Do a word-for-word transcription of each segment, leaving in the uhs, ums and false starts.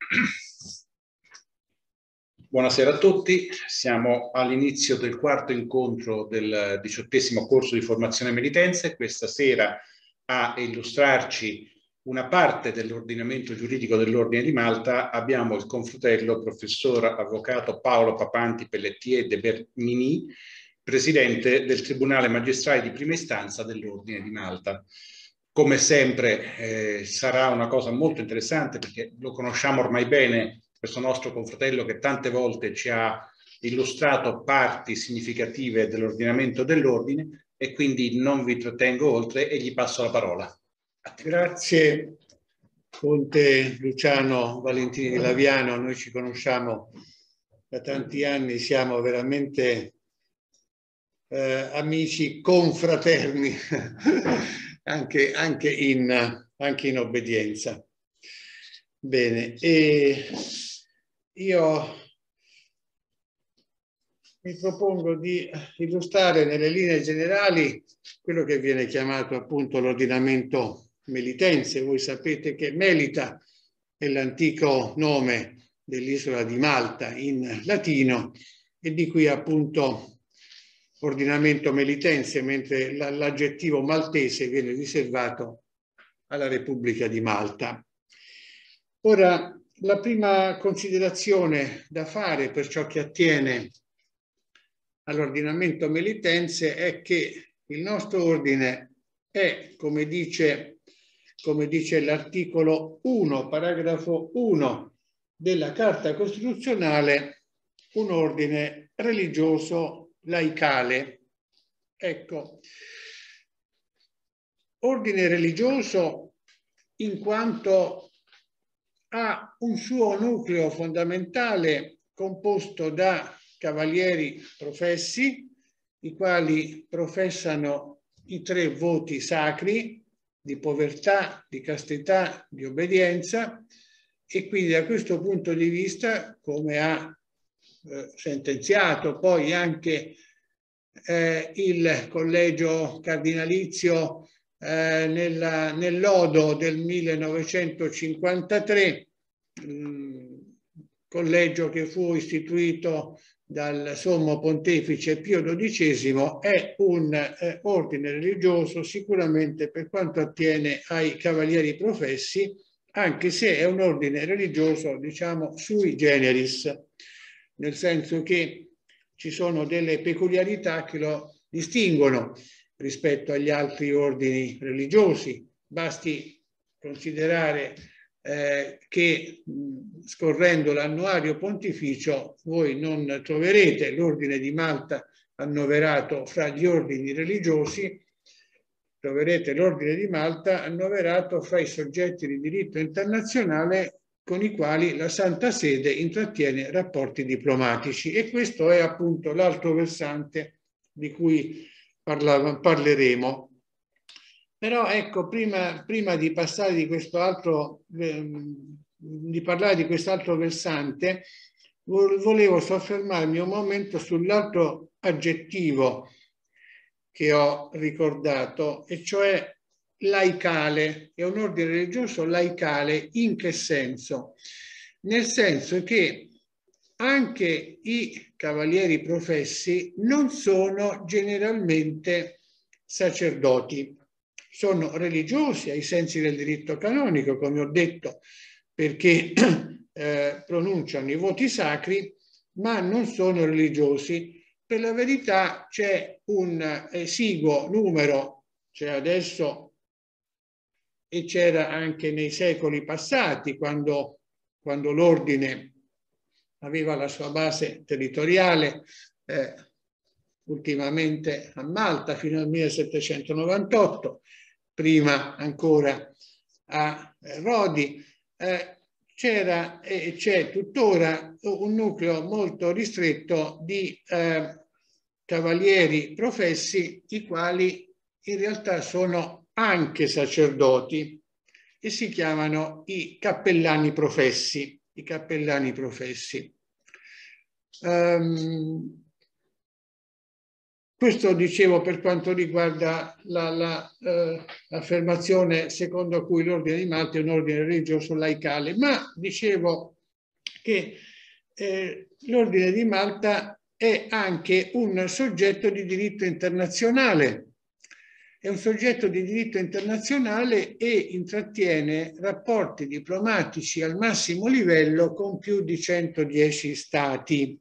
Buonasera a tutti, siamo all'inizio del quarto incontro del diciottesimo corso di formazione Melitense. Questa sera a illustrarci una parte dell'ordinamento giuridico dell'Ordine di Malta abbiamo il confratello professor avvocato Paolo Papanti Pelletier de Bernini, presidente del Tribunale Magistrale di Prima Istanza dell'Ordine di Malta. Come sempre eh, sarà una cosa molto interessante perché lo conosciamo ormai bene, questo nostro confratello che tante volte ci ha illustrato parti significative dell'ordinamento dell'ordine, e quindi non vi trattengo oltre e gli passo la parola. Grazie Conte Luciano Valentini Laviano, noi ci conosciamo da tanti anni, siamo veramente eh, amici confraterni anche, anche, in, anche in obbedienza. Bene, e io mi propongo di illustrare nelle linee generali quello che viene chiamato appunto l'ordinamento melitense. Voi sapete che Melita è l'antico nome dell'isola di Malta in latino e di qui appunto ordinamento melitense, mentre l'aggettivo maltese viene riservato alla Repubblica di Malta. Ora, la prima considerazione da fare per ciò che attiene all'ordinamento melitense è che il nostro ordine è, come dice, come dice l'articolo uno, paragrafo uno della Carta Costituzionale, un ordine religioso laicale. Ecco, ordine religioso in quanto ha un suo nucleo fondamentale composto da cavalieri professi, i quali professano i tre voti sacri di povertà, di castità, di obbedienza, e quindi da questo punto di vista, come ha eh, sentenziato poi anche eh, il collegio cardinalizio eh, nella, nel lodo del millenovecentocinquantatré, mh, collegio che fu istituito dal Sommo Pontefice Pio dodicesimo, è un eh, ordine religioso sicuramente per quanto attiene ai cavalieri professi, anche se è un ordine religioso, diciamo, sui generis, nel senso che ci sono delle peculiarità che lo distinguono rispetto agli altri ordini religiosi. Basti considerare Eh, che mh, scorrendo l'annuario pontificio voi non troverete l'ordine di Malta annoverato fra gli ordini religiosi, troverete l'ordine di Malta annoverato fra i soggetti di diritto internazionale con i quali la Santa Sede intrattiene rapporti diplomatici, e questo è appunto l'altro versante di cui parla, parleremo. Però ecco, prima, prima di passare di questo altro, eh, di parlare di quest'altro versante, volevo soffermarmi un momento sull'altro aggettivo che ho ricordato, e cioè laicale. È un ordine religioso laicale in che senso? Nel senso che anche i cavalieri professi non sono generalmente sacerdoti. Sono religiosi ai sensi del diritto canonico, come ho detto, perché eh, pronunciano i voti sacri, ma non sono religiosi. Per la verità c'è un esiguo numero, c'è adesso e c'era anche nei secoli passati, quando, quando l'ordine aveva la sua base territoriale, eh, ultimamente a Malta fino al millesettecentonovantotto, prima ancora a Rodi, eh, c'era e c'è tuttora un nucleo molto ristretto di eh, cavalieri professi, i quali in realtà sono anche sacerdoti e si chiamano i cappellani professi. I cappellani professi. Um, Questo dicevo per quanto riguarda l'affermazione la, eh, secondo cui l'ordine di Malta è un ordine religioso laicale, ma dicevo che eh, l'Ordine di Malta è anche un soggetto di diritto internazionale. È un soggetto di diritto internazionale e intrattiene rapporti diplomatici al massimo livello con più di centodieci stati.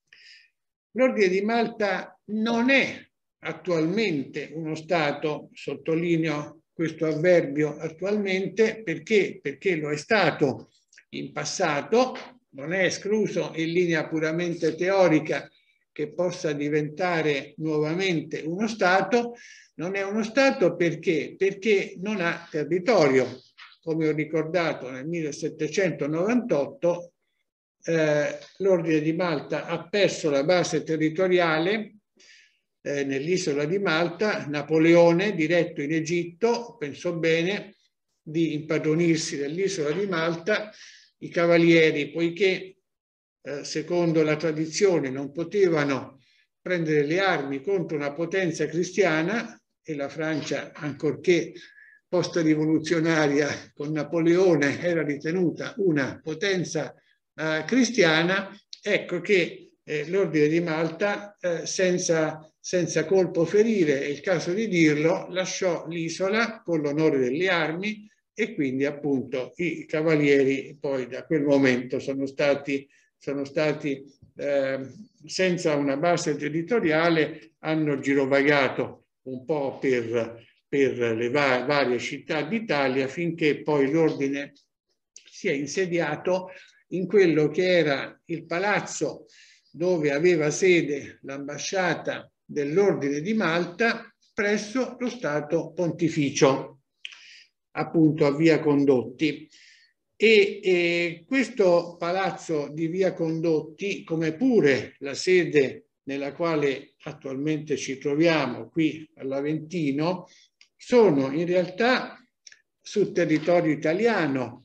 L'Ordine di Malta non è attualmente uno Stato, sottolineo questo avverbio attualmente, perché, perché lo è stato in passato, non è escluso in linea puramente teorica che possa diventare nuovamente uno Stato. Non è uno Stato perché? Perché non ha territorio. Come ho ricordato, nel millesettecentonovantotto eh, l'Ordine di Malta ha perso la base territoriale eh, nell'isola di Malta. Napoleone, diretto in Egitto, pensò bene di impadronirsi dell'isola di Malta. I cavalieri, poiché eh, secondo la tradizione non potevano prendere le armi contro una potenza cristiana, e la Francia, ancorché post-rivoluzionaria con Napoleone, era ritenuta una potenza eh, cristiana, ecco che eh, l'Ordine di Malta, eh, senza, senza colpo ferire, è il caso di dirlo, lasciò l'isola con l'onore delle armi, e quindi appunto i cavalieri poi da quel momento sono stati, sono stati eh, senza una base territoriale, hanno girovagato un po' per, per le va varie città d'Italia, finché poi l'ordine si è insediato in quello che era il palazzo dove aveva sede l'ambasciata dell'Ordine di Malta presso lo Stato Pontificio, appunto a Via Condotti. E, e questo palazzo di Via Condotti, come pure la sede nella quale attualmente ci troviamo qui all'Aventino, sono in realtà sul territorio italiano.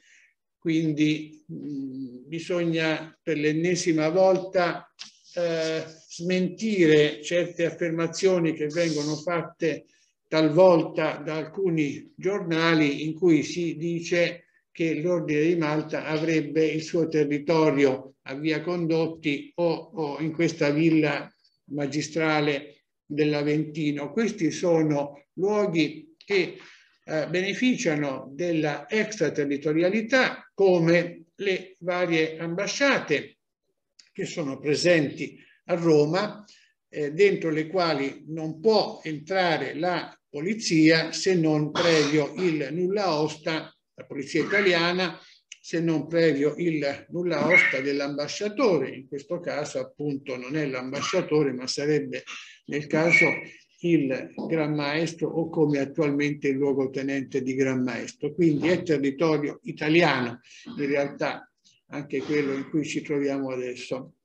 Quindi mh, bisogna per l'ennesima volta eh, smentire certe affermazioni che vengono fatte talvolta da alcuni giornali, in cui si dice che l'Ordine di Malta avrebbe il suo territorio a Via Condotti o, o in questa villa magistrale dell'Aventino. Questi sono luoghi che eh, beneficiano della extraterritorialità, come le varie ambasciate che sono presenti a Roma, eh, dentro le quali non può entrare la polizia se non previo il nulla osta, la polizia italiana, se non previo il nulla osta dell'ambasciatore. In questo caso appunto non è l'ambasciatore, ma sarebbe nel caso il Gran Maestro, o come attualmente il luogotenente di Gran Maestro. Quindi è territorio italiano, in realtà anche quello in cui ci troviamo adesso.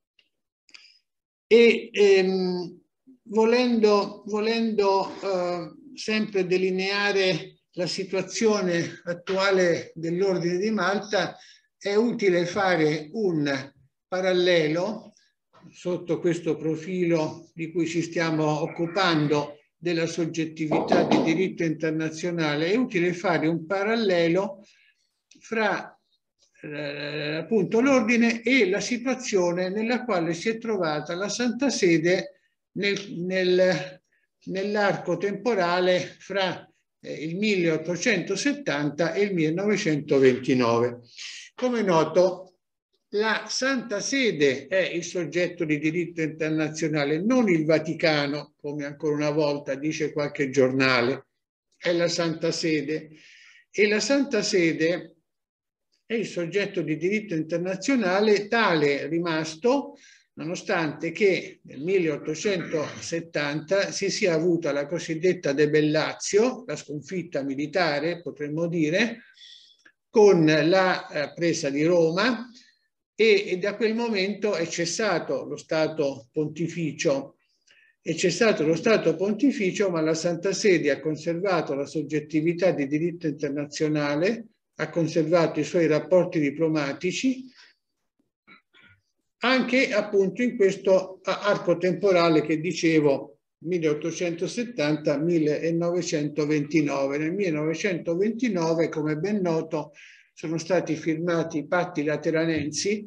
E ehm, volendo, volendo eh, sempre delineare la situazione attuale dell'Ordine di Malta, è utile fare un parallelo sotto questo profilo di cui ci stiamo occupando della soggettività di diritto internazionale. È utile fare un parallelo fra eh, appunto l'ordine e la situazione nella quale si è trovata la Santa Sede nel, nel, nell'arco temporale fra eh, il milleottocentosettanta e il millenovecentoventinove. Come è noto, la Santa Sede è il soggetto di diritto internazionale, non il Vaticano, come ancora una volta dice qualche giornale, è la Santa Sede. E la Santa Sede è il soggetto di diritto internazionale tale rimasto, nonostante che nel milleottocentosettanta si sia avuta la cosiddetta debellatio, la sconfitta militare, potremmo dire, con la eh, presa di Roma, e, e da quel momento è cessato lo Stato Pontificio. È cessato lo Stato Pontificio, ma la Santa Sede ha conservato la soggettività di diritto internazionale, ha conservato i suoi rapporti diplomatici, anche appunto in questo arco temporale che dicevo, milleottocentosettanta millenovecentoventinove. Nel millenovecentoventinove, come ben noto, sono stati firmati i patti lateranensi,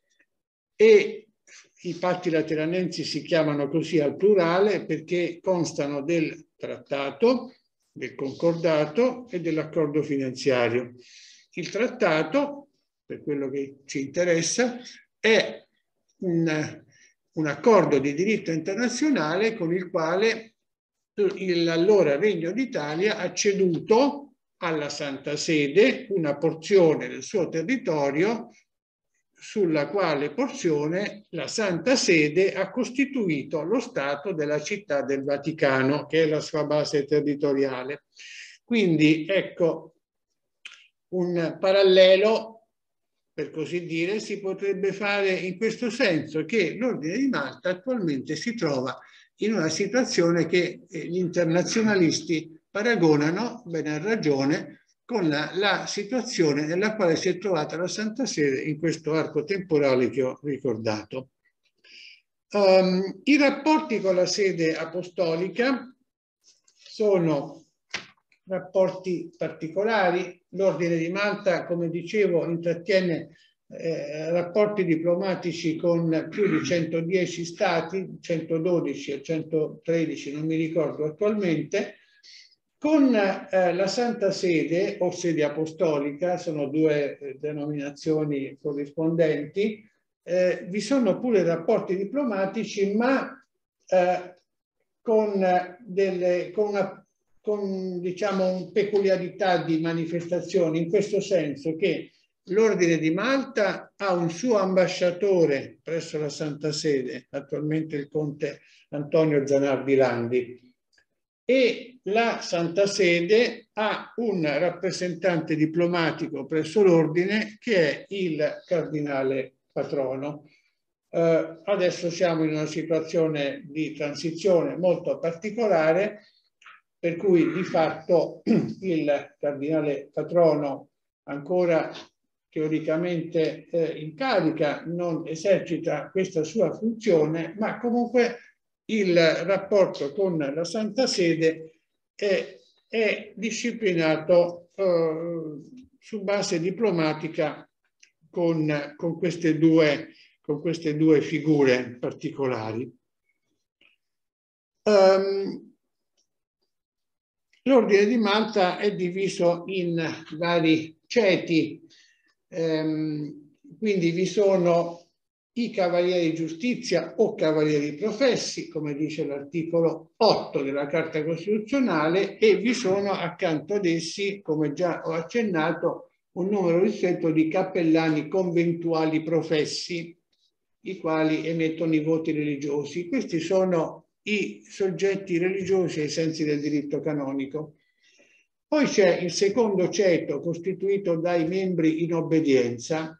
e i patti lateranensi si chiamano così al plurale perché constano del trattato, del concordato e dell'accordo finanziario. Il trattato, per quello che ci interessa, è un, un accordo di diritto internazionale con il quale l'allora Regno d'Italia ha ceduto alla Santa Sede una porzione del suo territorio, sulla quale porzione la Santa Sede ha costituito lo Stato della Città del Vaticano, che è la sua base territoriale. Quindi ecco, un parallelo, per così dire, si potrebbe fare in questo senso, che l'Ordine di Malta attualmente si trova in una situazione che gli internazionalisti paragonano, bene a ragione, con la, la situazione nella quale si è trovata la Santa Sede in questo arco temporale che ho ricordato. Um, I rapporti con la sede apostolica sono rapporti particolari. L'Ordine di Malta, come dicevo, intrattiene eh, rapporti diplomatici con più di centodieci stati, centododici e centotredici, non mi ricordo attualmente. Con eh, la Santa Sede o Sede Apostolica, sono due eh, denominazioni corrispondenti, eh, vi sono pure rapporti diplomatici, ma eh, con, delle, con una con diciamo peculiarità di manifestazione, in questo senso che l'Ordine di Malta ha un suo ambasciatore presso la Santa Sede, attualmente il conte Antonio Zanardi Landi, e la Santa Sede ha un rappresentante diplomatico presso l'Ordine che è il Cardinale Patrono. Eh, adesso siamo in una situazione di transizione molto particolare, per cui di fatto il Cardinale Patrono, ancora teoricamente eh, in carica, non esercita questa sua funzione, ma comunque il rapporto con la Santa Sede è, è disciplinato eh, su base diplomatica con, con, queste due, con queste due figure particolari. Um, L'Ordine di Malta è diviso in vari ceti, ehm, quindi vi sono i Cavalieri di Giustizia o Cavalieri Professi, come dice l'articolo otto della Carta Costituzionale, e vi sono accanto ad essi, come già ho accennato, un numero ristretto di cappellani conventuali professi, i quali emettono i voti religiosi. Questi sono i soggetti religiosi ai sensi del diritto canonico. Poi c'è il secondo ceto costituito dai membri in obbedienza.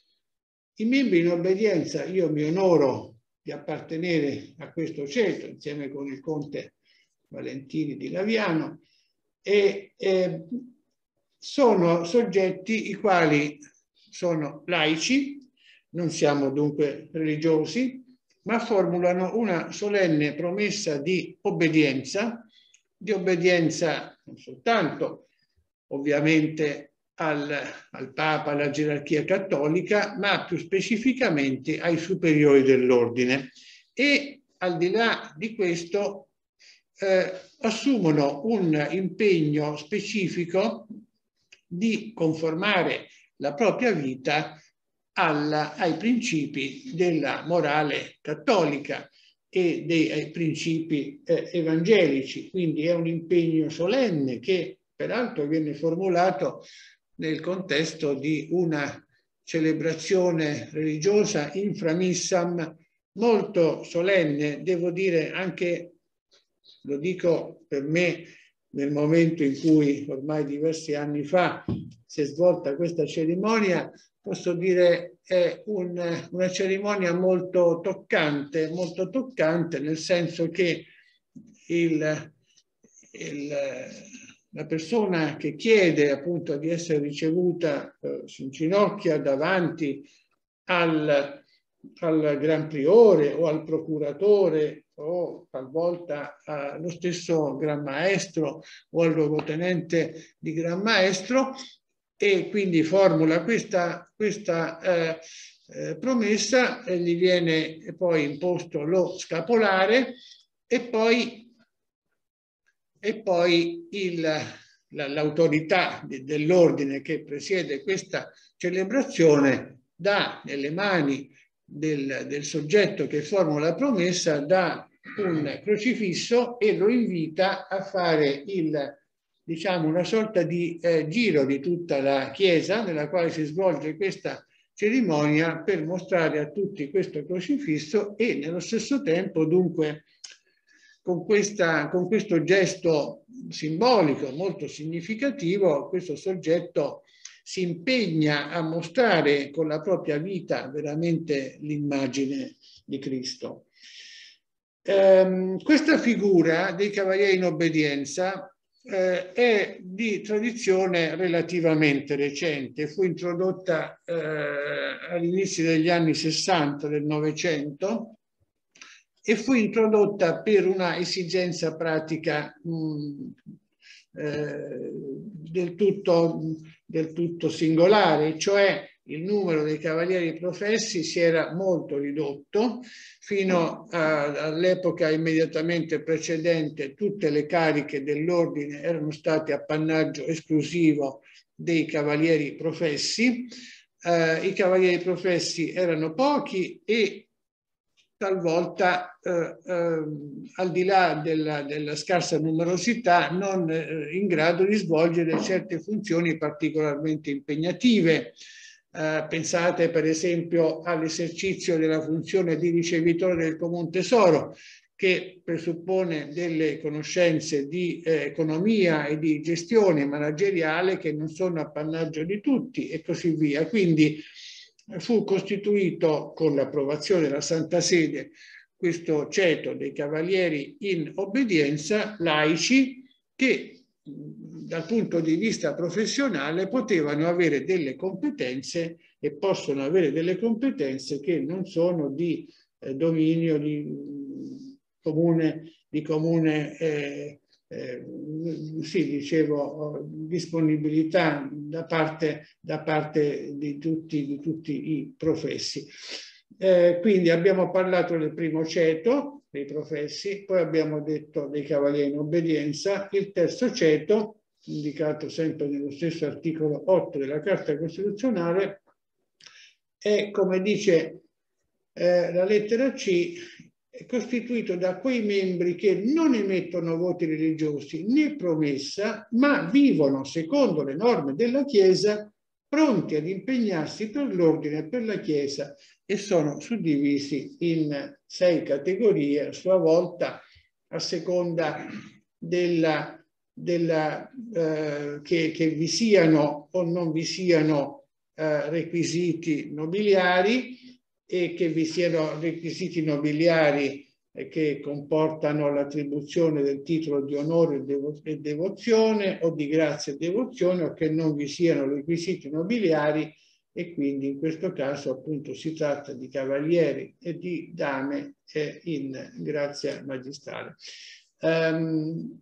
I membri in obbedienza, io mi onoro di appartenere a questo ceto insieme con il conte Valentini di Laviano, e eh, sono soggetti i quali sono laici, non siamo dunque religiosi, ma formulano una solenne promessa di obbedienza, di obbedienza non soltanto ovviamente al, al Papa, alla gerarchia cattolica, ma più specificamente ai superiori dell'ordine. E al di là di questo eh, assumono un impegno specifico di conformare la propria vita alla, ai principi della morale cattolica e dei ai principi eh, evangelici. Quindi è un impegno solenne che peraltro viene formulato nel contesto di una celebrazione religiosa inframissam molto solenne, devo dire anche, lo dico per me, nel momento in cui ormai diversi anni fa si è svolta questa cerimonia, posso dire è un, una cerimonia molto toccante, molto toccante nel senso che il, il, la persona che chiede appunto di essere ricevuta eh, si inginocchia davanti al, al Gran Priore o al Procuratore o talvolta allo stesso Gran Maestro o al luogotenente di Gran Maestro, e quindi formula questa, questa eh, eh, promessa, e gli viene poi imposto lo scapolare e poi, e poi l'autorità dell'ordine che presiede questa celebrazione dà nelle mani del, del soggetto che formula la promessa, dà un crocifisso e lo invita a fare il, diciamo, una sorta di eh, giro di tutta la chiesa nella quale si svolge questa cerimonia per mostrare a tutti questo crocifisso e nello stesso tempo, dunque, con, questa, con questo gesto simbolico molto significativo, questo soggetto si impegna a mostrare con la propria vita veramente l'immagine di Cristo. Eh, questa figura dei cavalieri in obbedienza eh, è di tradizione relativamente recente, fu introdotta eh, all'inizio degli anni sessanta del Novecento e fu introdotta per una esigenza pratica mh, eh, del tutto, del tutto singolare, cioè il numero dei cavalieri professi si era molto ridotto. Fino all'epoca immediatamente precedente tutte le cariche dell'ordine erano state appannaggio esclusivo dei cavalieri professi. Eh, I cavalieri professi erano pochi e talvolta, eh, eh, al di là della, della scarsa numerosità, non eh, in grado di svolgere certe funzioni particolarmente impegnative. Uh, pensate per esempio all'esercizio della funzione di ricevitore del comune tesoro, che presuppone delle conoscenze di eh, economia e di gestione manageriale che non sono appannaggio di tutti e così via. Quindi fu costituito con l'approvazione della Santa Sede questo ceto dei cavalieri in obbedienza laici che dal punto di vista professionale potevano avere delle competenze e possono avere delle competenze che non sono di eh, dominio di comune, di comune eh, eh, sì, dicevo, disponibilità da parte, da parte di, tutti, di tutti i professi. Eh, quindi abbiamo parlato del primo ceto dei professi, poi abbiamo detto dei cavalieri in obbedienza. Il terzo ceto, indicato sempre nello stesso articolo otto della Carta Costituzionale, è, come dice eh, la lettera C, è costituito da quei membri che non emettono voti religiosi né promessa, ma vivono secondo le norme della Chiesa, pronti ad impegnarsi per l'ordine e per la Chiesa, e sono suddivisi in sei categorie a sua volta, a seconda della, della, eh, che, che vi siano o non vi siano eh, requisiti nobiliari, e che vi siano requisiti nobiliari eh, che comportano l'attribuzione del titolo di onore e, devo e devozione o di grazia e devozione, o che non vi siano requisiti nobiliari, e quindi in questo caso appunto si tratta di cavalieri e di dame eh, in grazia magistrale. Um,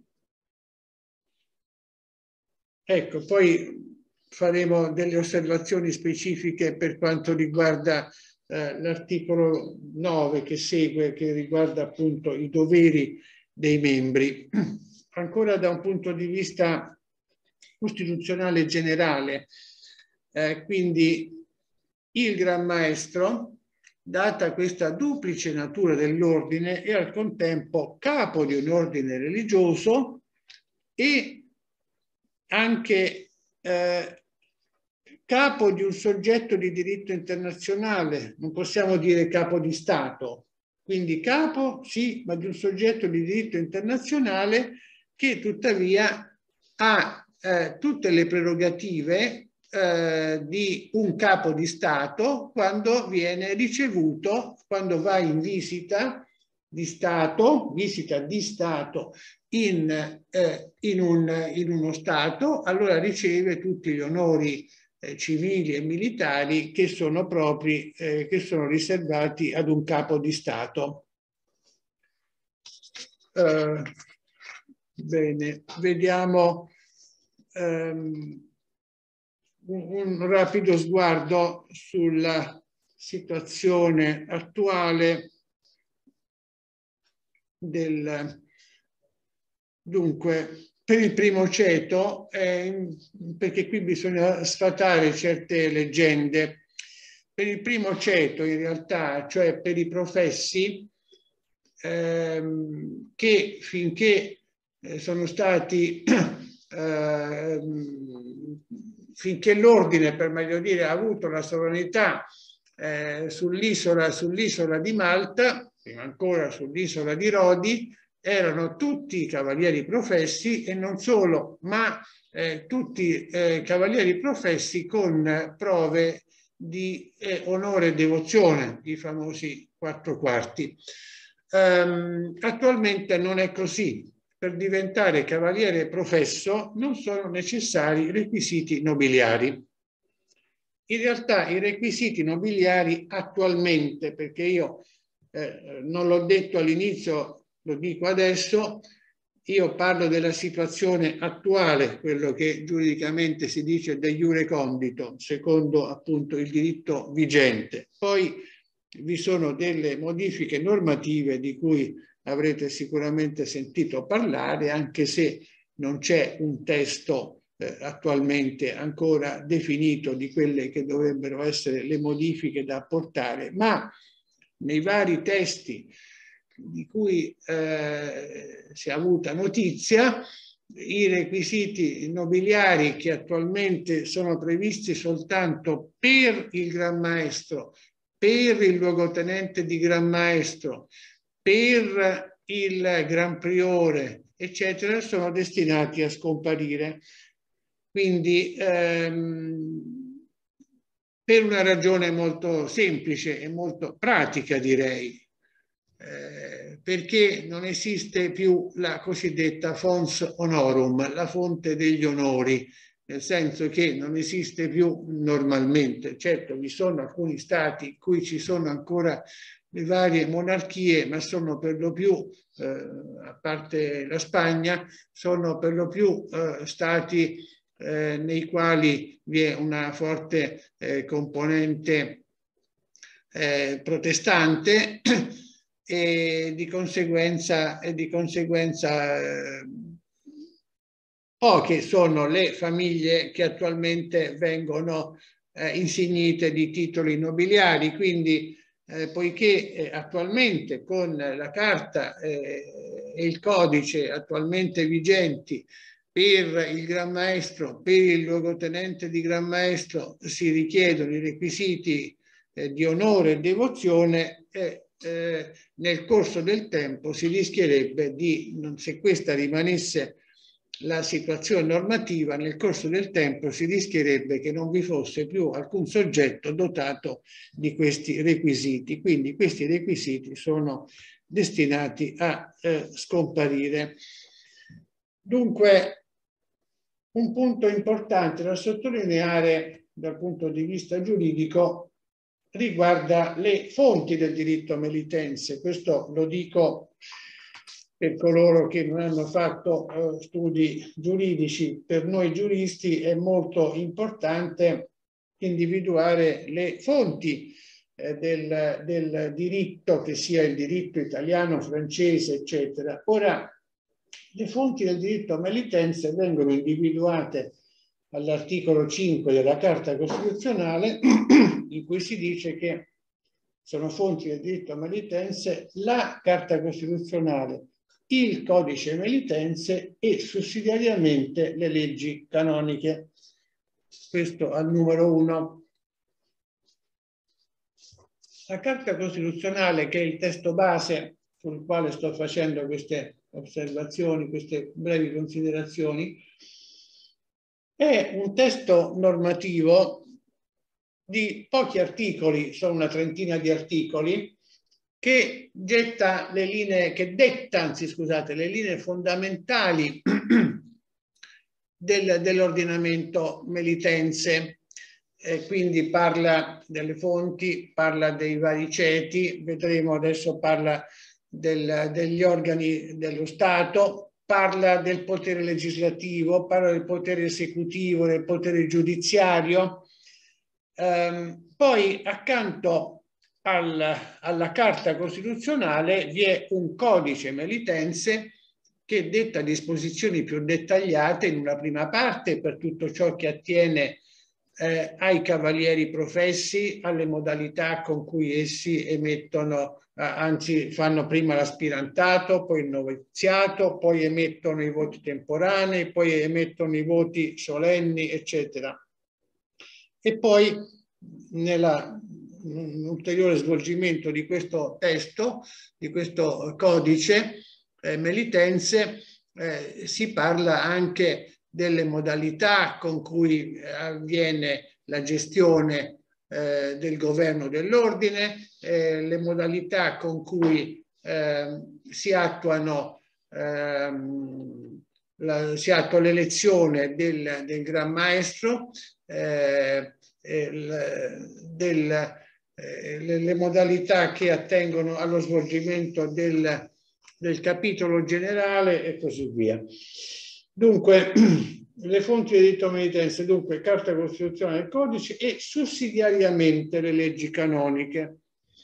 ecco, poi faremo delle osservazioni specifiche per quanto riguarda eh, l'articolo nove che segue, che riguarda appunto i doveri dei membri. Ancora da un punto di vista costituzionale generale, eh, quindi il Gran Maestro, data questa duplice natura dell'ordine, è al contempo capo di un ordine religioso e anche eh, capo di un soggetto di diritto internazionale, non possiamo dire capo di Stato, quindi capo sì, ma di un soggetto di diritto internazionale che tuttavia ha eh, tutte le prerogative eh, di un capo di Stato quando viene ricevuto, quando va in visita di Stato, visita di Stato in, eh, in, un, in uno Stato, allora riceve tutti gli onori eh, civili e militari che sono propri, eh, che sono riservati ad un capo di Stato. Eh, bene, vediamo, ehm, un, un rapido sguardo sulla situazione attuale del... Dunque, per il primo ceto, eh, perché qui bisogna sfatare certe leggende, per il primo ceto in realtà, cioè per i professi, ehm, che finché eh, sono stati, eh, finché l'ordine, per meglio dire, ha avuto la sovranità eh, sull'isola sull'isola di Malta, prima ancora sull'isola di Rodi, erano tutti cavalieri professi e non solo, ma eh, tutti eh, cavalieri professi con prove di eh, onore e devozione, i famosi quattro quarti. Um, attualmente non è così. Per diventare cavaliere professo non sono necessari requisiti nobiliari. In realtà i requisiti nobiliari attualmente, perché io eh, non l'ho detto all'inizio, lo dico adesso, io parlo della situazione attuale, quello che giuridicamente si dice de iure condito, secondo appunto il diritto vigente. Poi vi sono delle modifiche normative di cui avrete sicuramente sentito parlare, anche se non c'è un testo eh, attualmente ancora definito di quelle che dovrebbero essere le modifiche da apportare, ma nei vari testi di cui eh, si è avuta notizia, i requisiti nobiliari che attualmente sono previsti soltanto per il Gran Maestro, per il luogotenente di Gran Maestro, per il Gran Priore, eccetera, sono destinati a scomparire. Quindi ehm, per una ragione molto semplice e molto pratica, direi. Eh, perché non esiste più la cosiddetta fons honorum, la fonte degli onori, nel senso che non esiste più normalmente. Certo, vi sono alcuni stati in cui ci sono ancora le varie monarchie, ma sono per lo più, eh, a parte la Spagna, sono per lo più eh, stati eh, nei quali vi è una forte eh, componente eh, protestante, e di conseguenza, e di conseguenza eh, poche sono le famiglie che attualmente vengono eh, insignite di titoli nobiliari. Quindi eh, poiché eh, attualmente con la carta eh, e il codice attualmente vigenti per il Gran Maestro, per il luogotenente di Gran Maestro si richiedono i requisiti eh, di onore e devozione, eh, Eh, nel corso del tempo si rischierebbe di, se questa rimanesse la situazione normativa, nel corso del tempo si rischierebbe che non vi fosse più alcun soggetto dotato di questi requisiti. Quindi questi requisiti sono destinati a eh, scomparire. Dunque, un punto importante da sottolineare dal punto di vista giuridico riguarda le fonti del diritto melitense. Questo lo dico per coloro che non hanno fatto uh, studi giuridici. Per noi giuristi è molto importante individuare le fonti eh, del, del diritto, che sia il diritto italiano, francese, eccetera. Ora, le fonti del diritto melitense vengono individuate all'articolo cinque della Carta Costituzionale, in cui si dice che sono fonti del diritto melitense la Carta Costituzionale, il Codice melitense e sussidiariamente le leggi canoniche. Questo al numero uno. La Carta Costituzionale, che è il testo base sul quale sto facendo queste osservazioni, queste brevi considerazioni, è un testo normativo di pochi articoli, sono una trentina di articoli, che getta le linee, che detta, anzi scusate, le linee fondamentali del, dell'ordinamento melitense. Eh, quindi parla delle fonti, parla dei vari ceti, vedremo adesso, parla del, degli organi dello Stato, parla del potere legislativo, parla del potere esecutivo, del potere giudiziario. Um, poi accanto al, alla Carta Costituzionale vi è un codice melitense che detta disposizioni più dettagliate in una prima parte per tutto ciò che attiene eh, ai cavalieri professi, alle modalità con cui essi emettono, eh, anzi fanno prima l'aspirantato, poi il noviziato, poi emettono i voti temporanei, poi emettono i voti solenni, eccetera. E poi nell'ulteriore svolgimento di questo testo, di questo codice eh, melitense, eh, si parla anche delle modalità con cui avviene la gestione eh, del governo dell'ordine, eh, le modalità con cui eh, si attuano ehm, la, si attua l'elezione del, del Gran Maestro, eh, il, del, eh, le, le modalità che attengono allo svolgimento del, del capitolo generale e così via. Dunque, le fonti di diritto melitense, dunque Carta Costituzionale e Codice e sussidiariamente le leggi canoniche.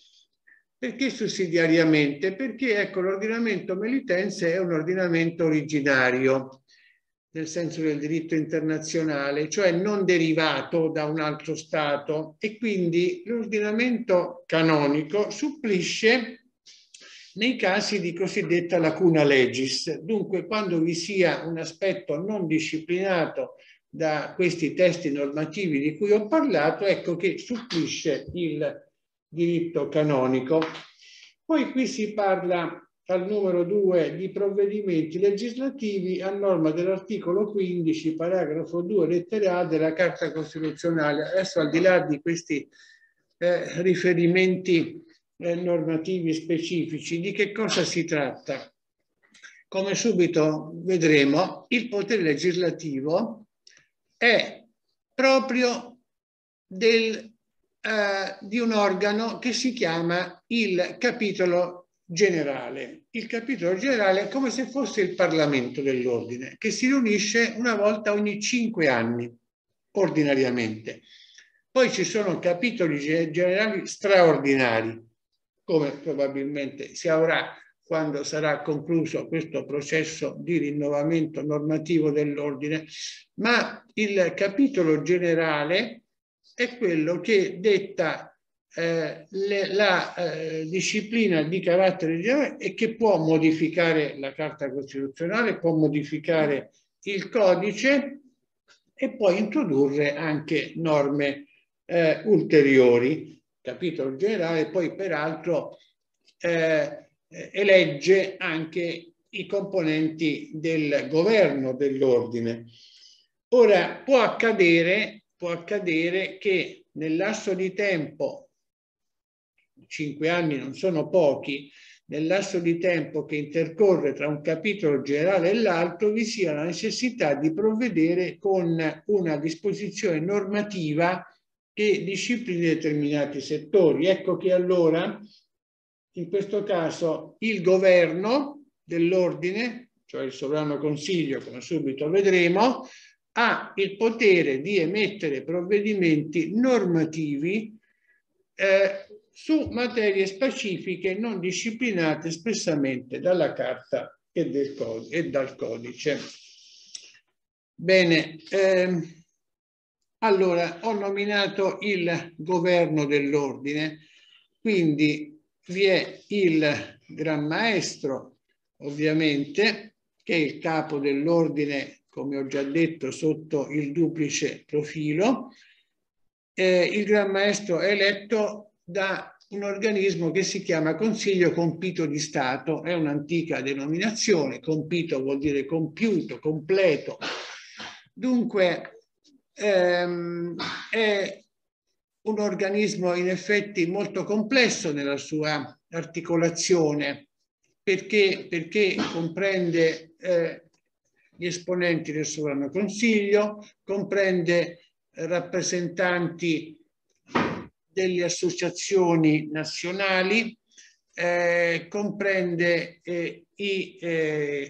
Perché sussidiariamente? Perché ecco, l'ordinamento melitense è un ordinamento originario, nel senso del diritto internazionale, cioè non derivato da un altro Stato, e quindi l'ordinamento canonico supplisce nei casi di cosiddetta lacuna legis. Dunque, quando vi sia un aspetto non disciplinato da questi testi normativi di cui ho parlato, ecco che supplisce il diritto canonico. Poi qui si parla al numero due di provvedimenti legislativi a norma dell'articolo quindici, paragrafo due, lettera A della Carta Costituzionale. Adesso, al di là di questi eh, riferimenti eh, normativi specifici, di che cosa si tratta? Come subito vedremo, il potere legislativo è proprio del, eh, di un organo che si chiama il capitolo generale. Il capitolo generale è come se fosse il Parlamento dell'ordine, che si riunisce una volta ogni cinque anni, ordinariamente. Poi ci sono capitoli generali straordinari, come probabilmente si avrà quando sarà concluso questo processo di rinnovamento normativo dell'ordine, ma il capitolo generale è quello che detta eh, le, la eh, disciplina di carattere generale e che può modificare la Carta Costituzionale, può modificare il codice e può introdurre anche norme eh, ulteriori. Capitolo generale poi peraltro eh, elegge anche i componenti del governo dell'ordine. Ora, può accadere, può accadere che nel lasso di tempo, cinque anni non sono pochi, nel lasso di tempo che intercorre tra un capitolo generale e l'altro, vi sia la necessità di provvedere con una disposizione normativa che disciplini determinati settori. Ecco che allora, in questo caso, il governo dell'ordine, cioè il Sovrano Consiglio, come subito vedremo, ha il potere di emettere provvedimenti normativi eh, su materie specifiche non disciplinate espressamente dalla Carta e, del codice, e dal Codice. Bene, ehm, allora ho nominato il governo dell'ordine, quindi vi è il Gran Maestro, ovviamente, che è il capo dell'ordine, come ho già detto, sotto il duplice profilo. Eh, il Gran Maestro è eletto da un organismo che si chiama Consiglio Compito di Stato, è un'antica denominazione, compito vuol dire compiuto, completo. Dunque ehm, è un organismo in effetti molto complesso nella sua articolazione, perché, perché comprende eh, gli esponenti del Sovrano Consiglio, comprende rappresentanti delle associazioni nazionali, eh, comprende eh, i, eh,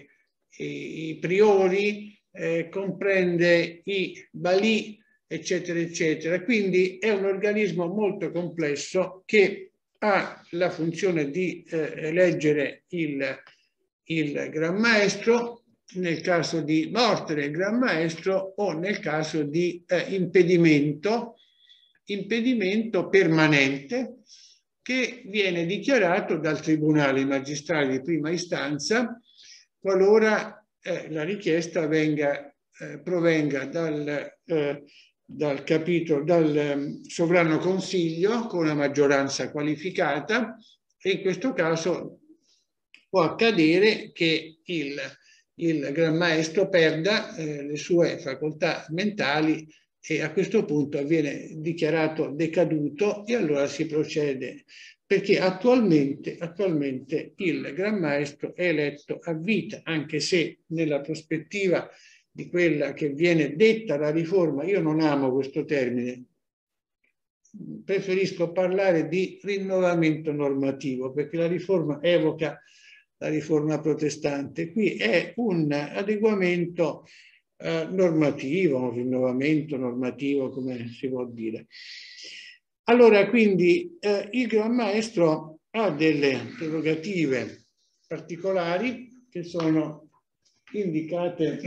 i, i priori, eh, comprende i balì, eccetera, eccetera. Quindi è un organismo molto complesso che ha la funzione di eh, eleggere il, il Gran Maestro nel caso di morte del Gran Maestro o nel caso di eh, impedimento, impedimento permanente che viene dichiarato dal Tribunale magistrale di prima istanza qualora eh, la richiesta venga, eh, provenga dal, eh, dal capitolo, dal eh, Sovrano Consiglio con una maggioranza qualificata, e in questo caso può accadere che il, il Gran Maestro perda eh, le sue facoltà mentali e a questo punto viene dichiarato decaduto, e allora si procede, perché attualmente, attualmente il Gran Maestro è eletto a vita, anche se nella prospettiva di quella che viene detta la riforma, io non amo questo termine, preferisco parlare di rinnovamento normativo, perché la riforma evoca la riforma protestante. Qui è un adeguamento eh, normativo, un rinnovamento normativo, come si può dire. Allora, quindi eh, il Gran Maestro ha delle prerogative particolari che sono indicate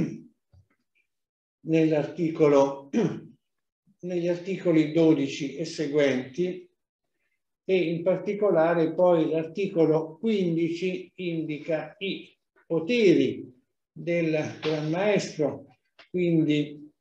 nell'articolo, negli articoli dodici e seguenti, e in particolare poi l'articolo quindici indica i poteri del Gran Maestro, quindi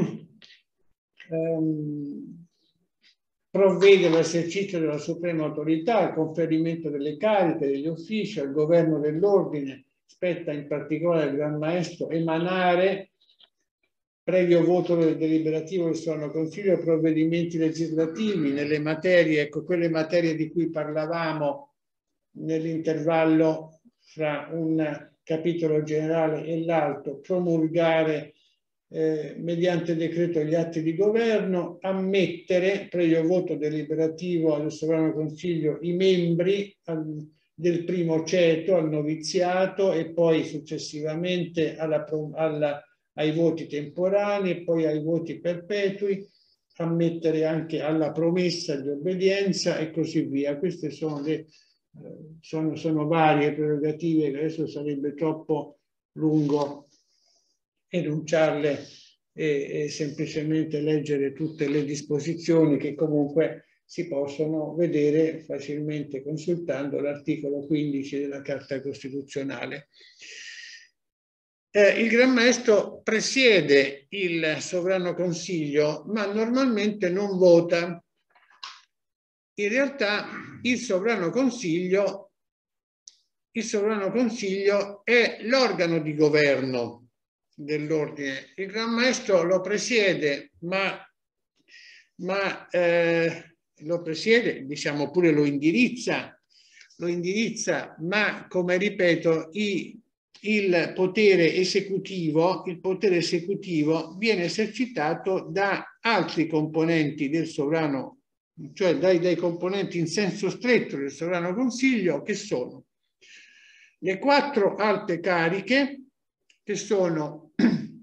ehm, provvede all'esercizio della suprema autorità, al conferimento delle cariche, degli uffici, al governo dell'ordine. Spetta in particolare al Gran Maestro emanare, previo voto deliberativo del Sovrano Consiglio, provvedimenti legislativi nelle materie, ecco, quelle materie di cui parlavamo nell'intervallo fra un capitolo generale e l'altro, promulgare eh, mediante decreto gli atti di governo, ammettere, previo voto deliberativo del Sovrano Consiglio, i membri al, del primo ceto al noviziato e poi successivamente alla, alla ai voti temporanei e poi ai voti perpetui, ammettere anche alla promessa di obbedienza e così via. Queste sono, le, sono, sono varie prerogative che adesso sarebbe troppo lungo enunciarle e, e semplicemente leggere tutte le disposizioni che comunque si possono vedere facilmente consultando l'articolo quindici della Carta Costituzionale. Eh, il Gran Maestro presiede il Sovrano Consiglio, ma normalmente non vota. In realtà il Sovrano Consiglio, il Sovrano Consiglio è l'organo di governo dell'ordine. Il Gran Maestro lo presiede, ma, ma eh, lo presiede, diciamo pure lo indirizza, lo indirizza, ma come ripeto, i il potere esecutivo, il potere esecutivo viene esercitato da altri componenti del sovrano, cioè dai, dai componenti in senso stretto del Sovrano Consiglio, che sono le quattro alte cariche, che sono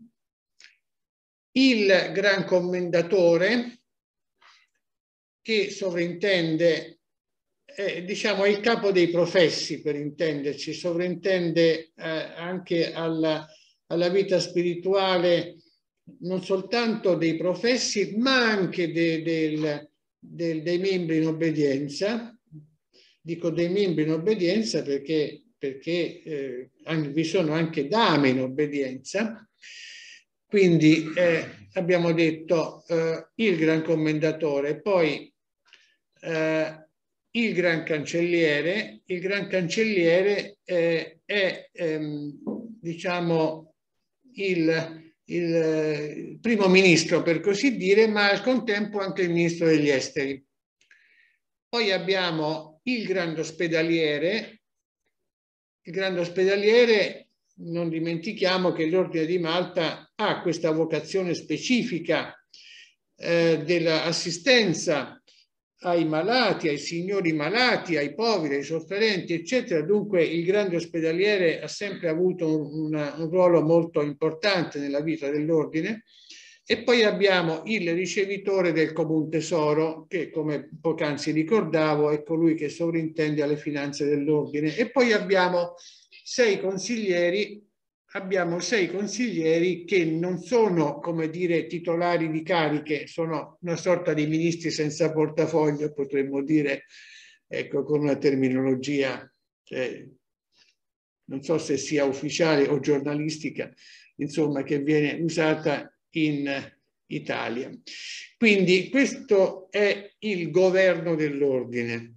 il Gran Commendatore, che sovrintende, Eh, diciamo, è il capo dei professi, per intenderci, sovrintende eh, anche alla, alla vita spirituale non soltanto dei professi, ma anche de, del, del, dei membri in obbedienza. Dico dei membri in obbedienza perché, perché eh, vi sono anche dame in obbedienza. Quindi eh, abbiamo detto eh, il Gran Commendatore, poi eh, il Gran Cancelliere. Il Gran Cancelliere eh, è ehm, diciamo il, il primo ministro, per così dire, ma al contempo anche il ministro degli esteri. Poi abbiamo il Grande Ospedaliere. Il Grande Ospedaliere, non dimentichiamo che l'Ordine di Malta ha questa vocazione specifica eh, dell'assistenza ai malati, ai signori malati, ai poveri, ai sofferenti, eccetera. Dunque il grande ospedaliere ha sempre avuto un, una, un ruolo molto importante nella vita dell'ordine. E poi abbiamo il ricevitore del Comune Tesoro, che come poc'anzi ricordavo è colui che sovrintende alle finanze dell'ordine. E poi abbiamo sei consiglieri, abbiamo sei consiglieri che non sono, come dire, titolari di cariche, sono una sorta di ministri senza portafoglio, potremmo dire, ecco, con una terminologia, eh, non so se sia ufficiale o giornalistica, insomma, che viene usata in Italia. Quindi questo è il governo dell'ordine.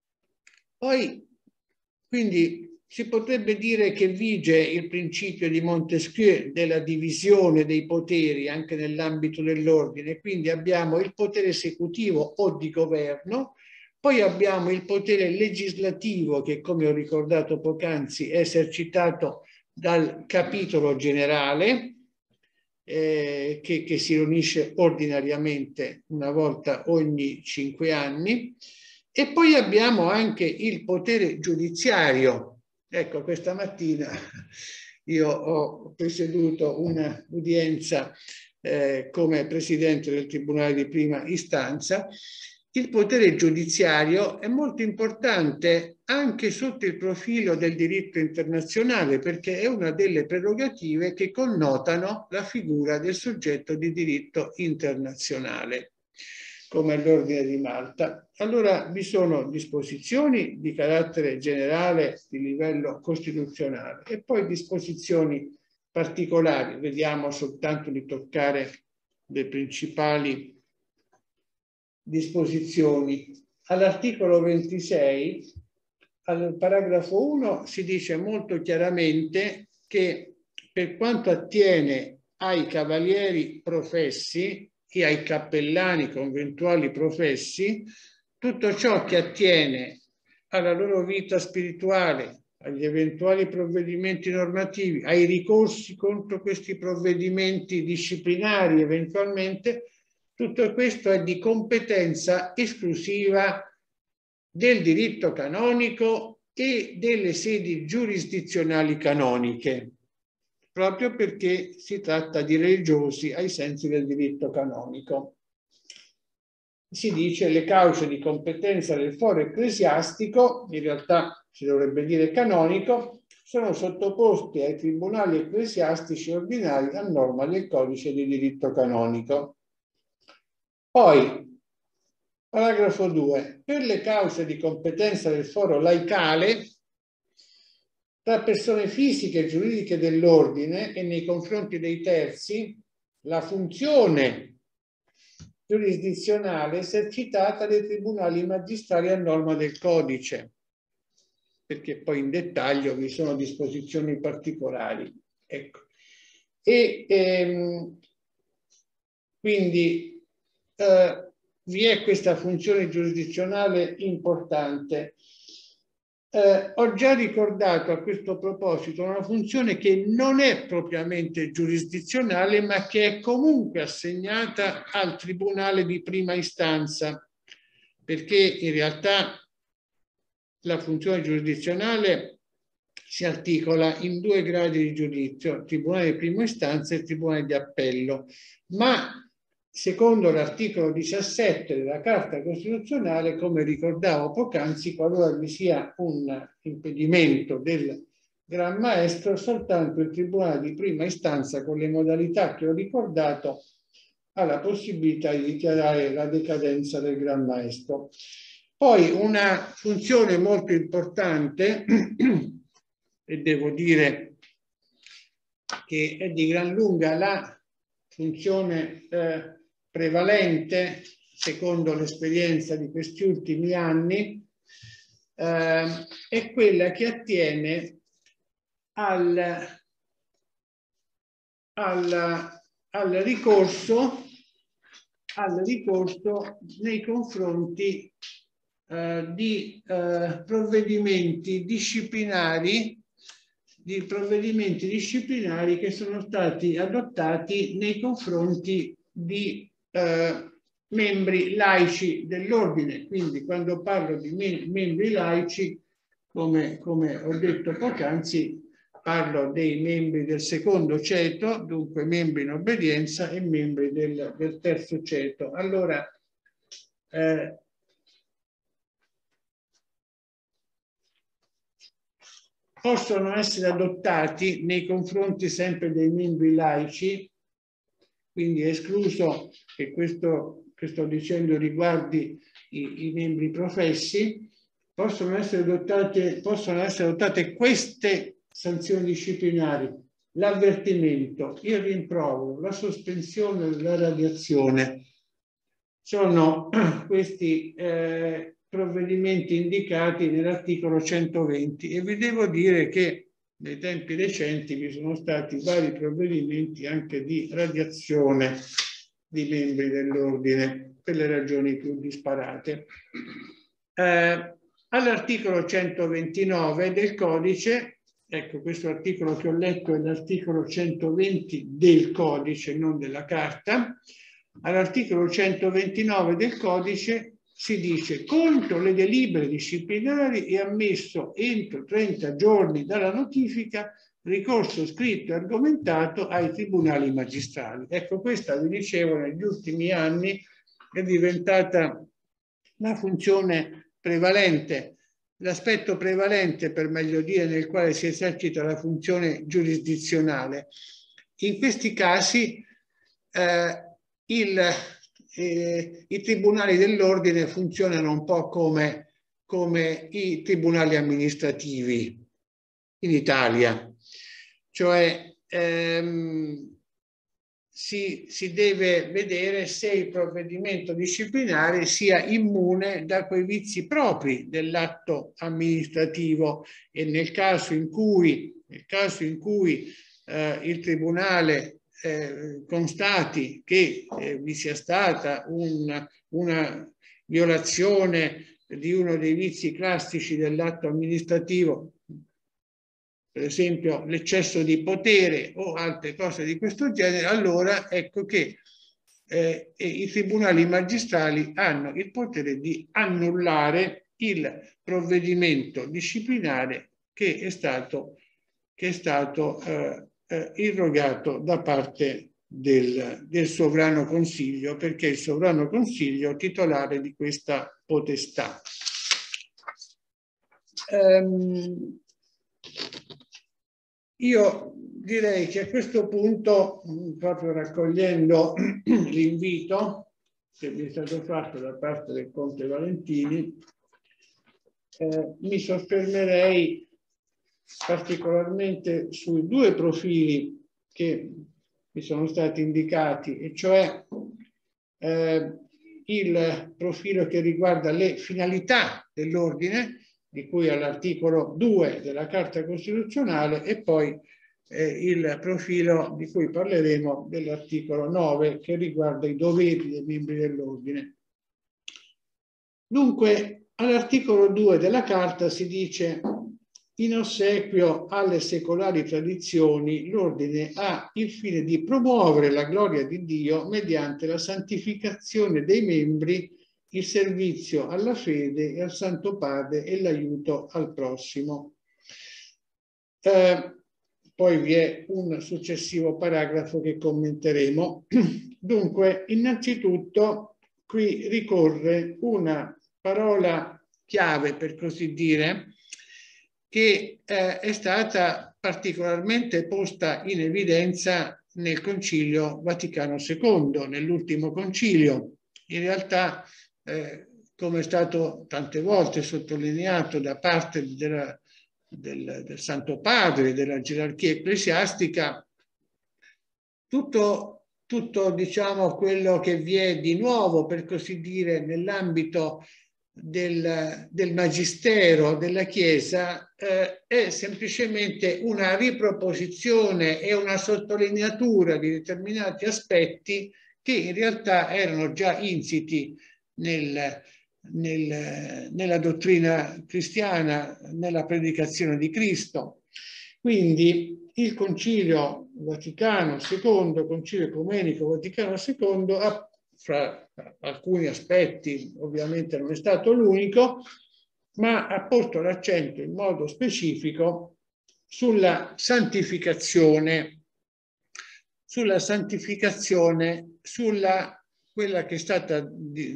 Poi, quindi, si potrebbe dire che vige il principio di Montesquieu della divisione dei poteri anche nell'ambito dell'ordine. Quindi abbiamo il potere esecutivo o di governo, poi abbiamo il potere legislativo che, come ho ricordato poc'anzi, è esercitato dal capitolo generale, Eh, che, che si riunisce ordinariamente una volta ogni cinque anni, e poi abbiamo anche il potere giudiziario. Ecco, questa mattina io ho presieduto un'udienza eh, come presidente del Tribunale di Prima Istanza. Il potere giudiziario è molto importante anche sotto il profilo del diritto internazionale, perché è una delle prerogative che connotano la figura del soggetto di diritto internazionale, come l'Ordine di Malta. Allora vi sono disposizioni di carattere generale di livello costituzionale e poi disposizioni particolari. Vediamo soltanto di toccare le principali disposizioni. All'articolo ventisei, al paragrafo uno, si dice molto chiaramente che per quanto attiene ai cavalieri professi e ai cappellani conventuali professi, tutto ciò che attiene alla loro vita spirituale, agli eventuali provvedimenti normativi, ai ricorsi contro questi provvedimenti disciplinari eventualmente, tutto questo è di competenza esclusiva del diritto canonico e delle sedi giurisdizionali canoniche, proprio perché si tratta di religiosi ai sensi del diritto canonico. Si dice le cause di competenza del foro ecclesiastico, in realtà si dovrebbe dire canonico, sono sottoposti ai tribunali ecclesiastici ordinari a norma del codice di diritto canonico. Poi, paragrafo due, per le cause di competenza del foro laicale, tra persone fisiche e giuridiche dell'ordine e nei confronti dei terzi, la funzione giurisdizionale esercitata dai tribunali magistrali a norma del codice, perché poi in dettaglio vi sono disposizioni particolari. Ecco. E ehm, quindi eh, vi è questa funzione giurisdizionale importante. Eh, ho già ricordato a questo proposito una funzione che non è propriamente giurisdizionale, ma che è comunque assegnata al Tribunale di Prima Istanza, perché in realtà la funzione giurisdizionale si articola in due gradi di giudizio, Tribunale di Prima Istanza e Tribunale di Appello, ma secondo l'articolo diciassette della Carta Costituzionale, come ricordavo poc'anzi, qualora vi sia un impedimento del Gran Maestro, soltanto il Tribunale di Prima Istanza, con le modalità che ho ricordato, ha la possibilità di dichiarare la decadenza del Gran Maestro. Poi una funzione molto importante, e devo dire che è di gran lunga la funzione eh, prevalente, secondo l'esperienza di questi ultimi anni, eh, è quella che attiene al, al, al ricorso, al ricorso nei confronti eh, di eh, provvedimenti disciplinari di provvedimenti disciplinari che sono stati adottati nei confronti di eh, membri laici dell'ordine. Quindi quando parlo di mem membri laici, come, come ho detto poc'anzi, parlo dei membri del secondo ceto, dunque membri in obbedienza, e membri del, del terzo ceto. Allora, eh, possono essere adottati nei confronti sempre dei membri laici, quindi è escluso che questo che sto dicendo riguardi i, i membri professi, possono essere adottate, possono essere adottate queste sanzioni disciplinari: l'avvertimento, il rimprovero, la sospensione, la radiazione. Sono questi eh, provvedimenti indicati nell'articolo centoventi, e vi devo dire che nei tempi recenti vi sono stati vari provvedimenti anche di radiazione di membri dell'ordine per le ragioni più disparate. Eh, all'articolo centoventinove del codice, ecco, questo articolo che ho letto è l'articolo centoventi del codice, non della carta. All'articolo centoventinove del codice si dice: contro le delibere disciplinari è ammesso entro trenta giorni dalla notifica ricorso scritto e argomentato ai tribunali magistrali. Ecco, questa, vi dicevo, negli ultimi anni è diventata la funzione prevalente, l'aspetto prevalente, per meglio dire, nel quale si esercita la funzione giurisdizionale. In questi casi eh, il, eh, i tribunali dell'ordine funzionano un po' come, come i tribunali amministrativi in Italia, cioè ehm, si, si deve vedere se il provvedimento disciplinare sia immune da quei vizi propri dell'atto amministrativo, e nel caso in cui, nel caso in cui eh, il tribunale eh, constati che eh, vi sia stata un, una violazione di uno dei vizi classici dell'atto amministrativo, per esempio l'eccesso di potere o altre cose di questo genere, allora ecco che eh, i tribunali magistrali hanno il potere di annullare il provvedimento disciplinare che è stato, che è stato eh, eh, irrogato da parte del, del Sovrano Consiglio, perché il Sovrano Consiglio è titolare di questa potestà. Um, Io direi che a questo punto, proprio raccogliendo l'invito che mi è stato fatto da parte del Conte Valentini, eh, mi soffermerei particolarmente sui due profili che mi sono stati indicati, e cioè eh, il profilo che riguarda le finalità dell'ordine, di cui all'articolo due della Carta Costituzionale, e poi eh, il profilo di cui parleremo dell'articolo nove, che riguarda i doveri dei membri dell'ordine. Dunque, all'articolo due della Carta si dice: in ossequio alle secolari tradizioni, l'ordine ha il fine di promuovere la gloria di Dio mediante la santificazione dei membri, il servizio alla fede e al Santo Padre e l'aiuto al prossimo. Eh, poi vi è un successivo paragrafo che commenteremo. Dunque, innanzitutto, qui ricorre una parola chiave, per così dire, che eh, è stata particolarmente posta in evidenza nel Concilio Vaticano secondo, nell'ultimo concilio. In realtà, Eh, come è stato tante volte sottolineato da parte della, del, del Santo Padre, della gerarchia ecclesiastica, tutto, tutto diciamo quello che vi è di nuovo, per così dire, nell'ambito del, del magistero della Chiesa eh, è semplicemente una riproposizione e una sottolineatura di determinati aspetti che in realtà erano già insiti Nel, nel, nella dottrina cristiana, nella predicazione di Cristo. Quindi il Concilio Vaticano secondo, Concilio Ecumenico Vaticano secondo, ha fra alcuni aspetti, ovviamente non è stato l'unico, ma ha posto l'accento in modo specifico sulla santificazione, sulla santificazione, sulla quella che è stata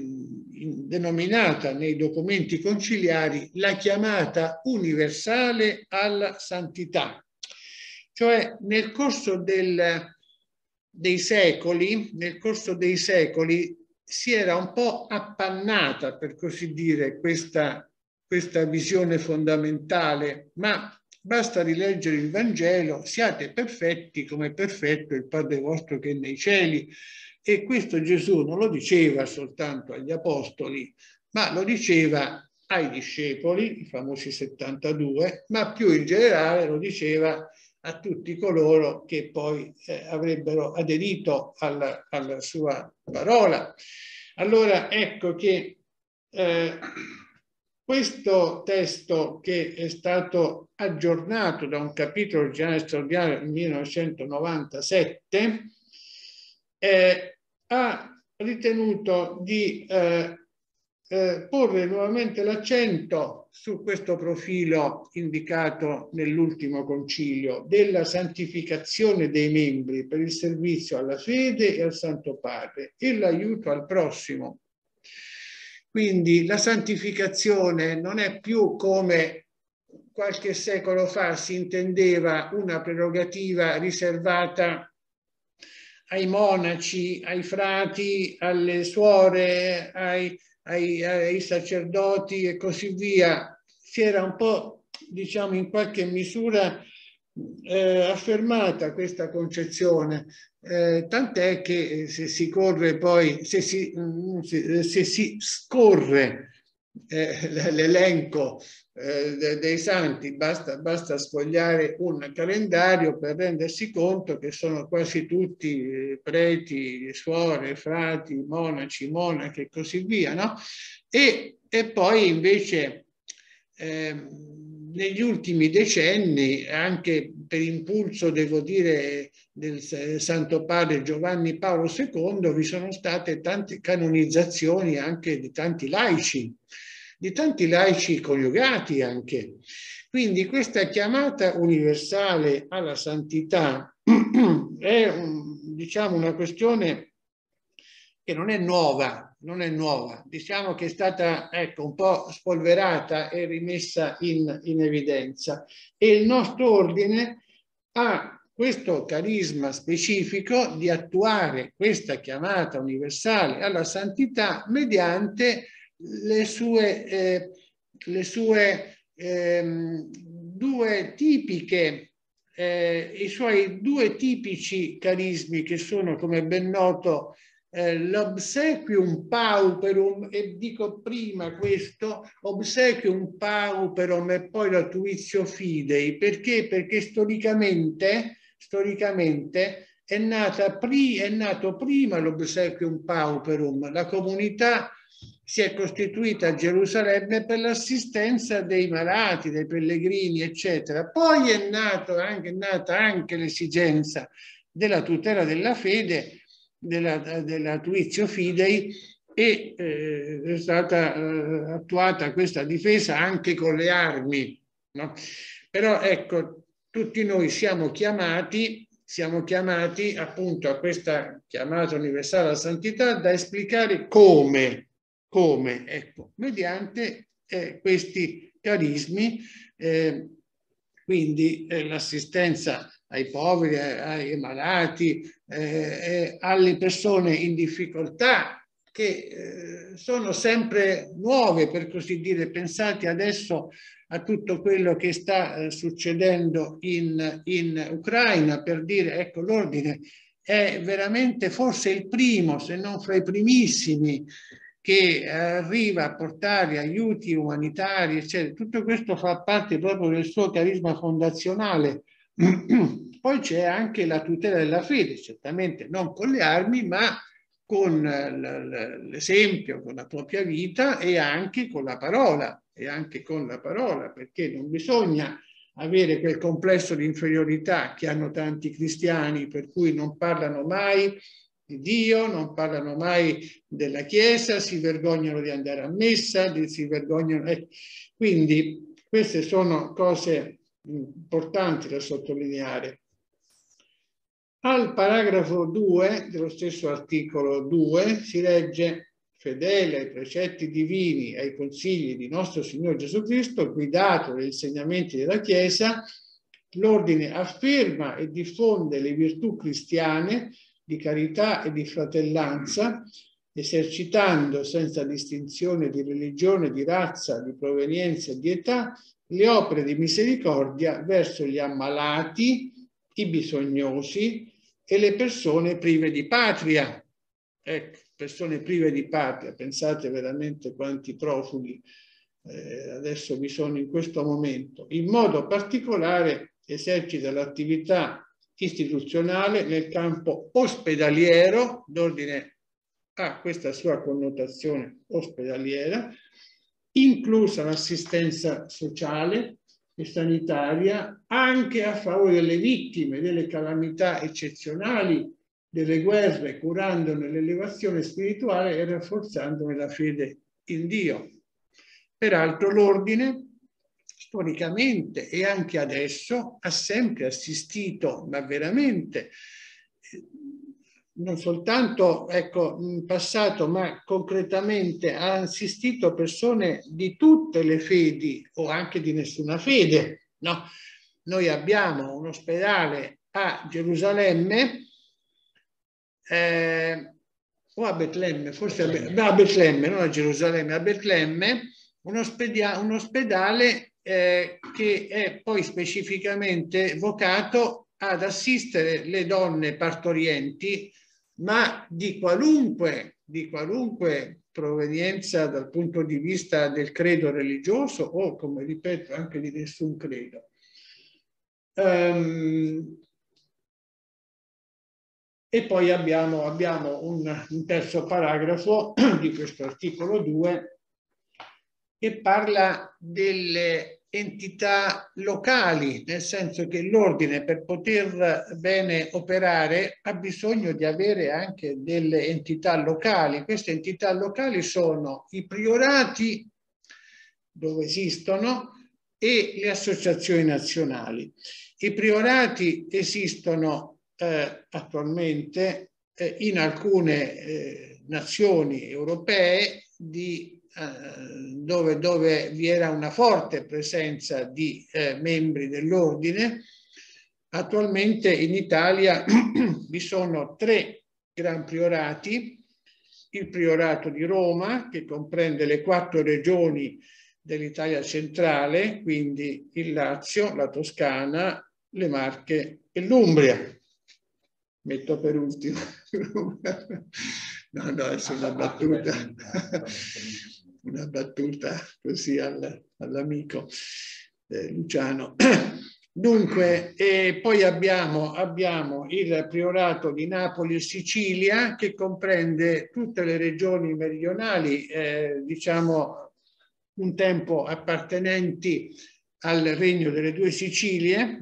denominata nei documenti conciliari la chiamata universale alla santità. Cioè nel corso del, dei secoli, nel corso dei secoli si era un po' appannata, per così dire, questa, questa visione fondamentale, ma basta rileggere il Vangelo: siate perfetti come è perfetto il Padre vostro che è nei cieli. E questo Gesù non lo diceva soltanto agli apostoli, ma lo diceva ai discepoli, i famosi settantadue, ma più in generale lo diceva a tutti coloro che poi eh, avrebbero aderito alla, alla sua parola. Allora ecco che eh, questo testo, che è stato aggiornato da un capitolo originale straordinario nel millenovecentonovantasette, eh, ha ritenuto di eh, eh, porre nuovamente l'accento su questo profilo indicato nell'ultimo concilio della santificazione dei membri per il servizio alla fede e al Santo Padre e l'aiuto al prossimo. Quindi la santificazione non è più, come qualche secolo fa si intendeva, una prerogativa riservata ai monaci, ai frati, alle suore, ai, ai, ai sacerdoti e così via. Si era un po', diciamo, in qualche misura eh, affermata questa concezione, eh, tant'è che se si corre poi, se si, se, se si scorre eh, l'elenco eh, dei santi, basta, basta sfogliare un calendario per rendersi conto che sono quasi tutti preti, suore, frati, monaci, monache e così via, no? E, e poi invece eh, negli ultimi decenni, anche per impulso, devo dire, del Santo Padre Giovanni Paolo secondo, vi sono state tante canonizzazioni anche di tanti laici, di tanti laici coniugati anche. Quindi questa chiamata universale alla santità è, diciamo, una questione che non è nuova, non è nuova, diciamo che è stata, ecco, un po' spolverata e rimessa in, in evidenza. E il nostro ordine ha questo carisma specifico di attuare questa chiamata universale alla santità mediante le sue, eh, le sue ehm, due tipiche, eh, i suoi due tipici carismi, che sono, come ben noto, Eh, l'obsequium pauperum, e dico prima questo, obsequium pauperum e poi la tuitio fidei. Perché? Perché storicamente, storicamente è, nata pri, è nato prima l'obsequium pauperum. La comunità si è costituita a Gerusalemme per l'assistenza dei malati, dei pellegrini, eccetera. Poi è, nato anche, è nata anche l'esigenza della tutela della fede, della, della tuitio fidei, e eh, è stata eh, attuata questa difesa anche con le armi, no? Però ecco, tutti noi siamo chiamati, siamo chiamati appunto a questa chiamata universale alla santità, da esplicare come, come, ecco, mediante eh, questi carismi, eh, quindi eh, l'assistenza ai poveri, ai malati, eh, alle persone in difficoltà, che eh, sono sempre nuove, per così dire. Pensate adesso a tutto quello che sta eh, succedendo in, in Ucraina, per dire, ecco, l'ordine è veramente forse il primo, se non fra i primissimi, che arriva a portare aiuti umanitari, eccetera. Tutto questo fa parte proprio del suo carisma fondazionale. Poi c'è anche la tutela della fede, certamente non con le armi, ma con l'esempio, con la propria vita, e anche con la parola, e anche con la parola, perché non bisogna avere quel complesso di inferiorità che hanno tanti cristiani, per cui non parlano mai di Dio, non parlano mai della Chiesa, si vergognano di andare a messa, si vergognano. Eh. Quindi queste sono cose importanti da sottolineare. Al paragrafo due dello stesso articolo due si legge: fedele ai precetti divini e ai consigli di nostro Signore Gesù Cristo, guidato dagli insegnamenti della Chiesa, l'ordine afferma e diffonde le virtù cristiane di carità e di fratellanza, esercitando senza distinzione di religione, di razza, di provenienza e di età le opere di misericordia verso gli ammalati, i bisognosi e le persone prive di patria. Ecco, persone prive di patria, pensate veramente quanti profughi eh, adesso vi sono in questo momento. In modo particolare esercita l'attività istituzionale nel campo ospedaliero, l'ordine ha questa sua connotazione ospedaliera, inclusa l'assistenza sociale e sanitaria, anche a favore delle vittime delle calamità eccezionali, delle guerre, curandone l'elevazione spirituale e rafforzandone la fede in Dio. Peraltro l'ordine, storicamente e anche adesso, ha sempre assistito, ma veramente, non soltanto ecco, in passato, ma concretamente ha assistito persone di tutte le fedi o anche di nessuna fede. No? Noi abbiamo un ospedale a Gerusalemme, eh, o a Betlemme, forse a, a Betlemme, non a Gerusalemme, a Betlemme, un, ospedia, un ospedale eh, che è poi specificamente vocato ad assistere le donne partorienti, ma di qualunque, di qualunque provenienza dal punto di vista del credo religioso o, come ripeto, anche di nessun credo. Um, e poi abbiamo, abbiamo un, un terzo paragrafo di questo articolo due che parla delle entità locali, nel senso che l'ordine, per poter bene operare, ha bisogno di avere anche delle entità locali. Queste entità locali sono i priorati, dove esistono, e le associazioni nazionali. I priorati esistono eh, attualmente eh, in alcune eh, nazioni europee di Dove, dove vi era una forte presenza di eh, membri dell'ordine. Attualmente in Italia vi sono tre gran priorati: il priorato di Roma, che comprende le quattro regioni dell'Italia centrale, quindi il Lazio, la Toscana, le Marche e l'Umbria. Metto per ultimo. No, no, è una battuta. Una battuta così al, all'amico eh, Luciano. Dunque, eh, poi abbiamo, abbiamo il priorato di Napoli e Sicilia, che comprende tutte le regioni meridionali, eh, diciamo un tempo appartenenti al Regno delle Due Sicilie,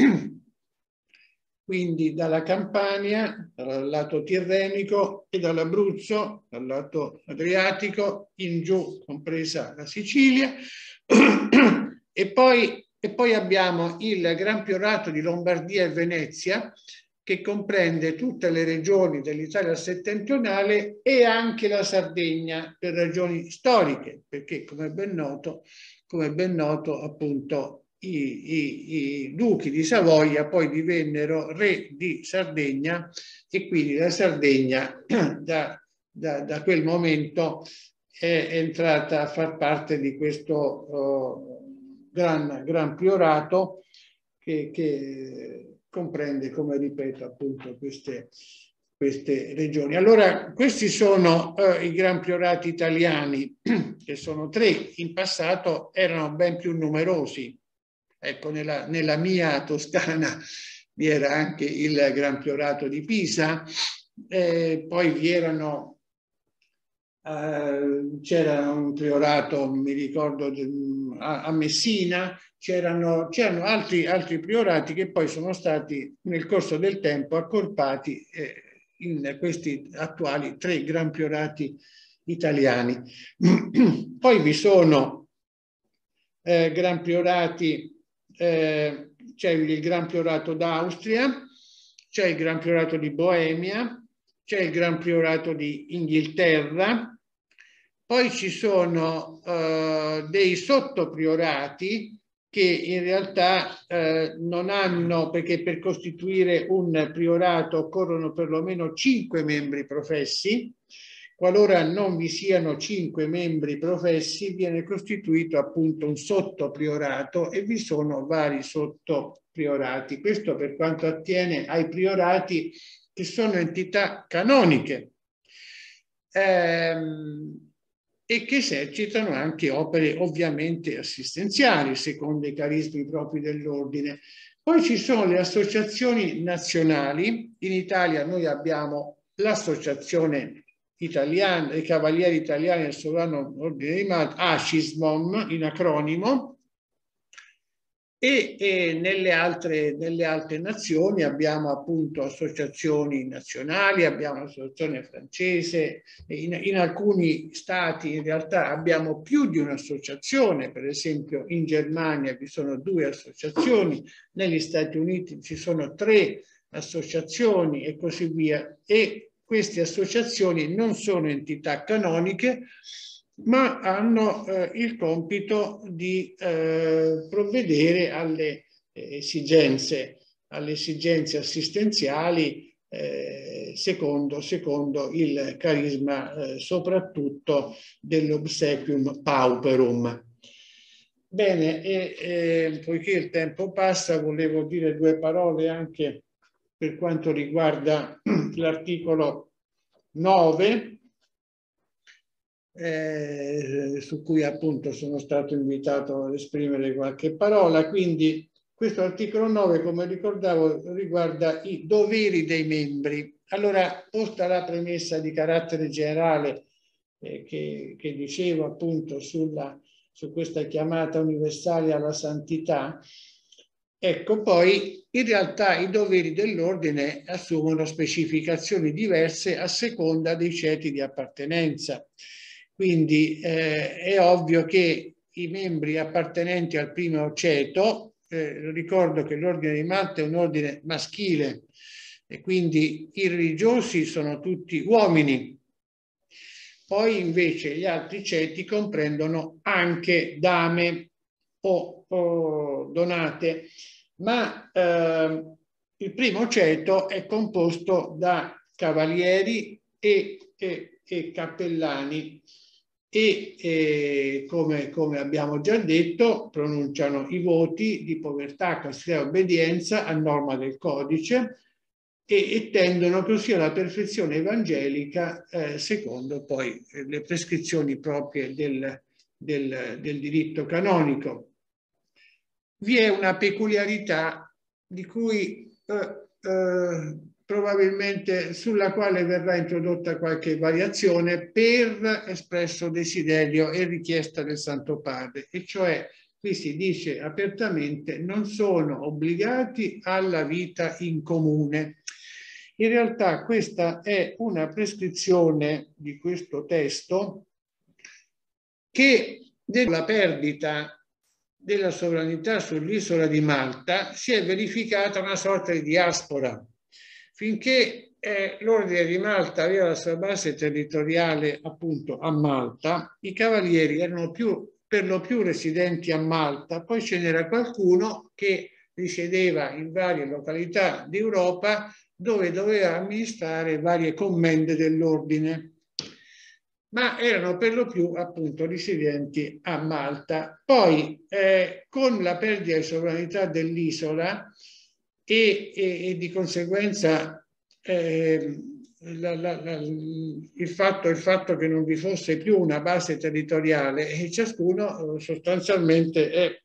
quindi dalla Campania, dal lato tirrenico, e dall'Abruzzo, dal lato adriatico, in giù, compresa la Sicilia. E poi, e poi abbiamo il Gran Priorato di Lombardia e Venezia, che comprende tutte le regioni dell'Italia settentrionale e anche la Sardegna, per ragioni storiche, perché come ben noto, come ben noto appunto, I, i, i duchi di Savoia poi divennero re di Sardegna, e quindi la Sardegna da, da, da quel momento è entrata a far parte di questo uh, gran, gran priorato che, che comprende, come ripeto, appunto queste, queste regioni. Allora, questi sono uh, i gran priorati italiani, che sono tre. In passato erano ben più numerosi. Ecco, nella, nella mia Toscana vi era anche il Gran Priorato di Pisa, eh, poi vi erano, eh, c'era un priorato, mi ricordo, a, a Messina, c'erano altri, altri priorati che poi sono stati nel corso del tempo accorpati eh, in questi attuali tre gran priorati italiani. Poi vi sono eh, gran priorati, eh, c'è il Gran Priorato d'Austria, c'è il Gran Priorato di Boemia, c'è il Gran Priorato di Inghilterra, poi ci sono eh, dei sottopriorati che in realtà eh, non hanno, perché per costituire un priorato occorrono perlomeno cinque membri professi. Qualora non vi siano cinque membri professi, viene costituito appunto un sottopriorato e vi sono vari sottopriorati. Questo per quanto attiene ai priorati che sono entità canoniche ehm, e che esercitano anche opere ovviamente assistenziali secondo i carismi propri dell'ordine. Poi ci sono le associazioni nazionali. In Italia noi abbiamo l'associazione italiana dei Cavalieri Italiani del Sovrano Ordine di Malta, ACISMOM in acronimo, e, e nelle, altre, nelle altre nazioni abbiamo appunto associazioni nazionali, abbiamo l'associazione francese, in, in alcuni stati in realtà abbiamo più di un'associazione, per esempio in Germania vi sono due associazioni, negli Stati Uniti ci sono tre associazioni e così via, e queste associazioni non sono entità canoniche, ma hanno eh, il compito di eh, provvedere alle esigenze, alle esigenze assistenziali eh, secondo, secondo il carisma eh, soprattutto dell'obsequium pauperum. Bene, e, e, poiché il tempo passa, volevo dire due parole anche per quanto riguarda l'articolo nove, eh, su cui appunto sono stato invitato ad esprimere qualche parola. Quindi questo articolo nove, come ricordavo, riguarda i doveri dei membri. Allora, posta la premessa di carattere generale eh, che, che dicevo appunto sulla, su questa chiamata universale alla santità, ecco, poi in realtà i doveri dell'ordine assumono specificazioni diverse a seconda dei ceti di appartenenza. Quindi eh, è ovvio che i membri appartenenti al primo ceto, eh, ricordo che l'ordine di Malta è un ordine maschile e quindi i religiosi sono tutti uomini. Poi invece gli altri ceti comprendono anche dame o, o donate, ma eh, il primo ceto è composto da cavalieri e, e, e cappellani e eh, come, come abbiamo già detto pronunciano i voti di povertà, castità e obbedienza a norma del codice e, e tendono così alla perfezione evangelica eh, secondo poi eh, le prescrizioni proprie del, del, del diritto canonico. Vi è una peculiarità di cui eh, eh, probabilmente sulla quale verrà introdotta qualche variazione per espresso desiderio e richiesta del Santo Padre, e cioè qui si dice apertamente non sono obbligati alla vita in comune. In realtà questa è una prescrizione di questo testo che della perdita della sovranità sull'isola di Malta si è verificata una sorta di diaspora. Finché eh, l'ordine di Malta aveva la sua base territoriale appunto a Malta, i cavalieri erano più, per lo più residenti a Malta, poi ce n'era qualcuno che risiedeva in varie località d'Europa dove doveva amministrare varie commende dell'ordine, ma erano per lo più appunto residenti a Malta. Poi eh, con la perdita di sovranità dell'isola e, e, e di conseguenza eh, la, la, la, il, fatto, il fatto che non vi fosse più una base territoriale e ciascuno sostanzialmente è,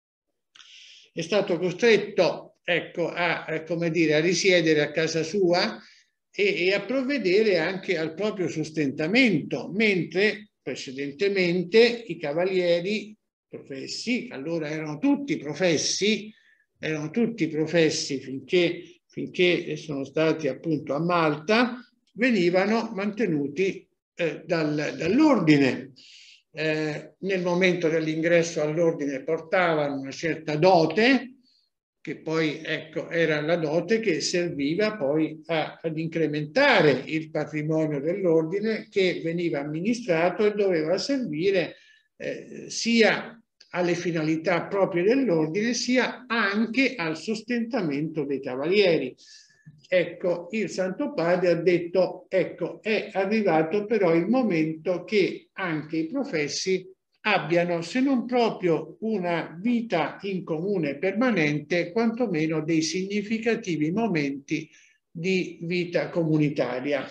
è stato costretto ecco, a, come dire, a risiedere a casa sua e, e a provvedere anche al proprio sostentamento, mentre precedentemente i cavalieri professi, allora erano tutti professi, erano tutti professi finché, finché sono stati appunto a Malta, venivano mantenuti eh, dal, dall'ordine. Eh, nel momento dell'ingresso all'ordine portavano una certa dote, che poi ecco, era la dote che serviva poi a, ad incrementare il patrimonio dell'ordine, che veniva amministrato e doveva servire eh, sia alle finalità proprie dell'ordine, sia anche al sostentamento dei cavalieri. Ecco, il Santo Padre ha detto, ecco, è arrivato però il momento che anche i professi abbiano, se non proprio una vita in comune permanente, quantomeno dei significativi momenti di vita comunitaria.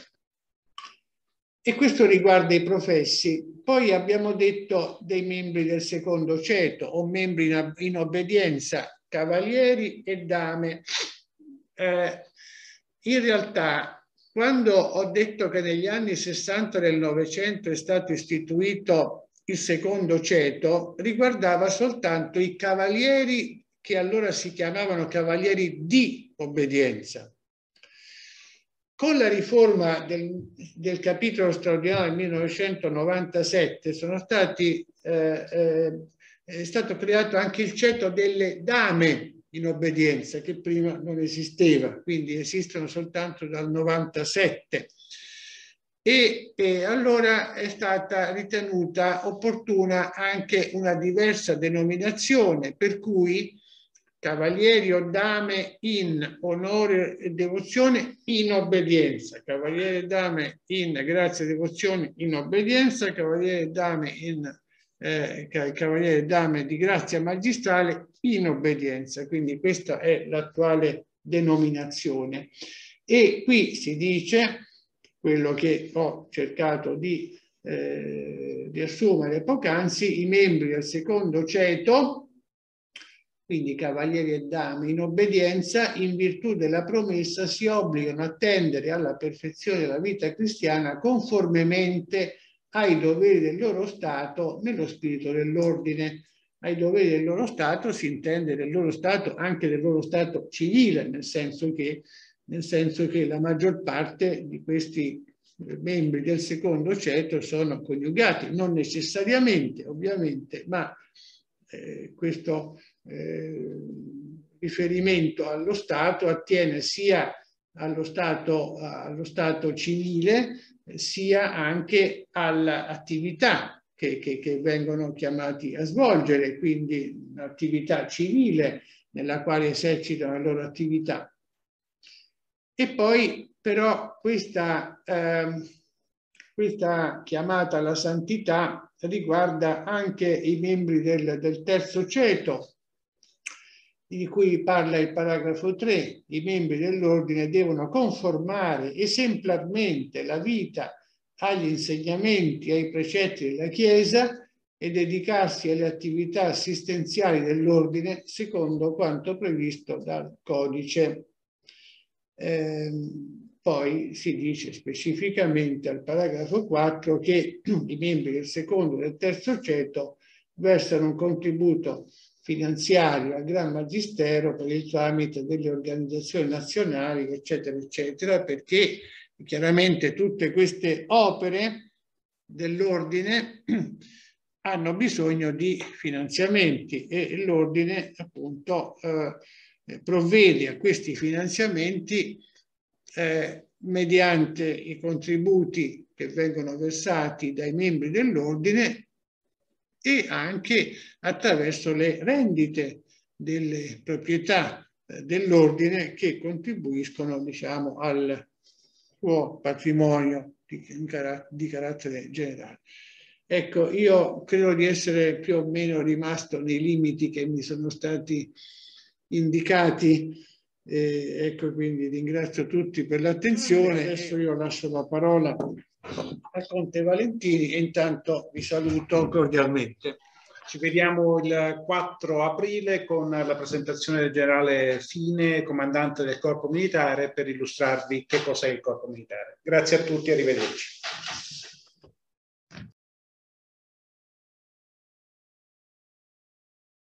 E questo riguarda i professi. Poi abbiamo detto dei membri del secondo ceto o membri in, in obbedienza, cavalieri e dame. Eh, in realtà, quando ho detto che negli anni sessanta del Novecento è stato istituito il secondo ceto, riguardava soltanto i cavalieri che allora si chiamavano cavalieri di obbedienza. Con la riforma del, del capitolo straordinario del millenovecentonovantasette sono stati, eh, eh, è stato creato anche il ceto delle dame in obbedienza, che prima non esisteva, quindi esistono soltanto dal novantasette. E, e allora è stata ritenuta opportuna anche una diversa denominazione, per cui cavalieri o dame in onore e devozione in obbedienza, cavalieri e dame in grazia e devozione in obbedienza, cavalieri e dame in eh, cavalieri e dame di grazia magistrale in obbedienza. Quindi questa è l'attuale denominazione. E qui si dice, quello che ho cercato di, eh, di assumere poc'anzi, i membri del secondo ceto, quindi cavalieri e dame in obbedienza, in virtù della promessa si obbligano a tendere alla perfezione della vita cristiana conformemente ai doveri del loro stato nello spirito dell'ordine. Ai doveri del loro stato si intende del loro stato, anche del loro stato civile, nel senso che, nel senso che la maggior parte di questi membri del secondo ceto sono coniugati, non necessariamente ovviamente, ma eh, questo eh, riferimento allo Stato attiene sia allo stato, allo stato civile, sia anche all'attività che, che, che vengono chiamati a svolgere, quindi un'attività civile nella quale esercitano la loro attività. E poi però questa, eh, questa chiamata alla santità riguarda anche i membri del, del terzo ceto, di cui parla il paragrafo tre. I membri dell'ordine devono conformare esemplarmente la vita agli insegnamenti e ai precetti della Chiesa e dedicarsi alle attività assistenziali dell'ordine secondo quanto previsto dal codice. Eh, poi si dice specificamente al paragrafo quattro che i membri del secondo e del terzo ceto versano un contributo finanziario al Gran Magistero per il tramite delle organizzazioni nazionali, eccetera, eccetera, perché chiaramente tutte queste opere dell'ordine hanno bisogno di finanziamenti e l'ordine appunto eh, provvede a questi finanziamenti eh, mediante i contributi che vengono versati dai membri dell'ordine e anche attraverso le rendite delle proprietà eh, dell'ordine che contribuiscono, diciamo, al suo patrimonio di, di carattere generale. Ecco, io credo di essere più o meno rimasto nei limiti che mi sono stati indicati. Eh, ecco, quindi ringrazio tutti per l'attenzione. Adesso io lascio la parola al Conte Valentini e intanto vi saluto cordialmente. Ci vediamo il quattro aprile con la presentazione del generale Fine, comandante del Corpo Militare, per illustrarvi che cos'è il Corpo Militare. Grazie a tutti, arrivederci.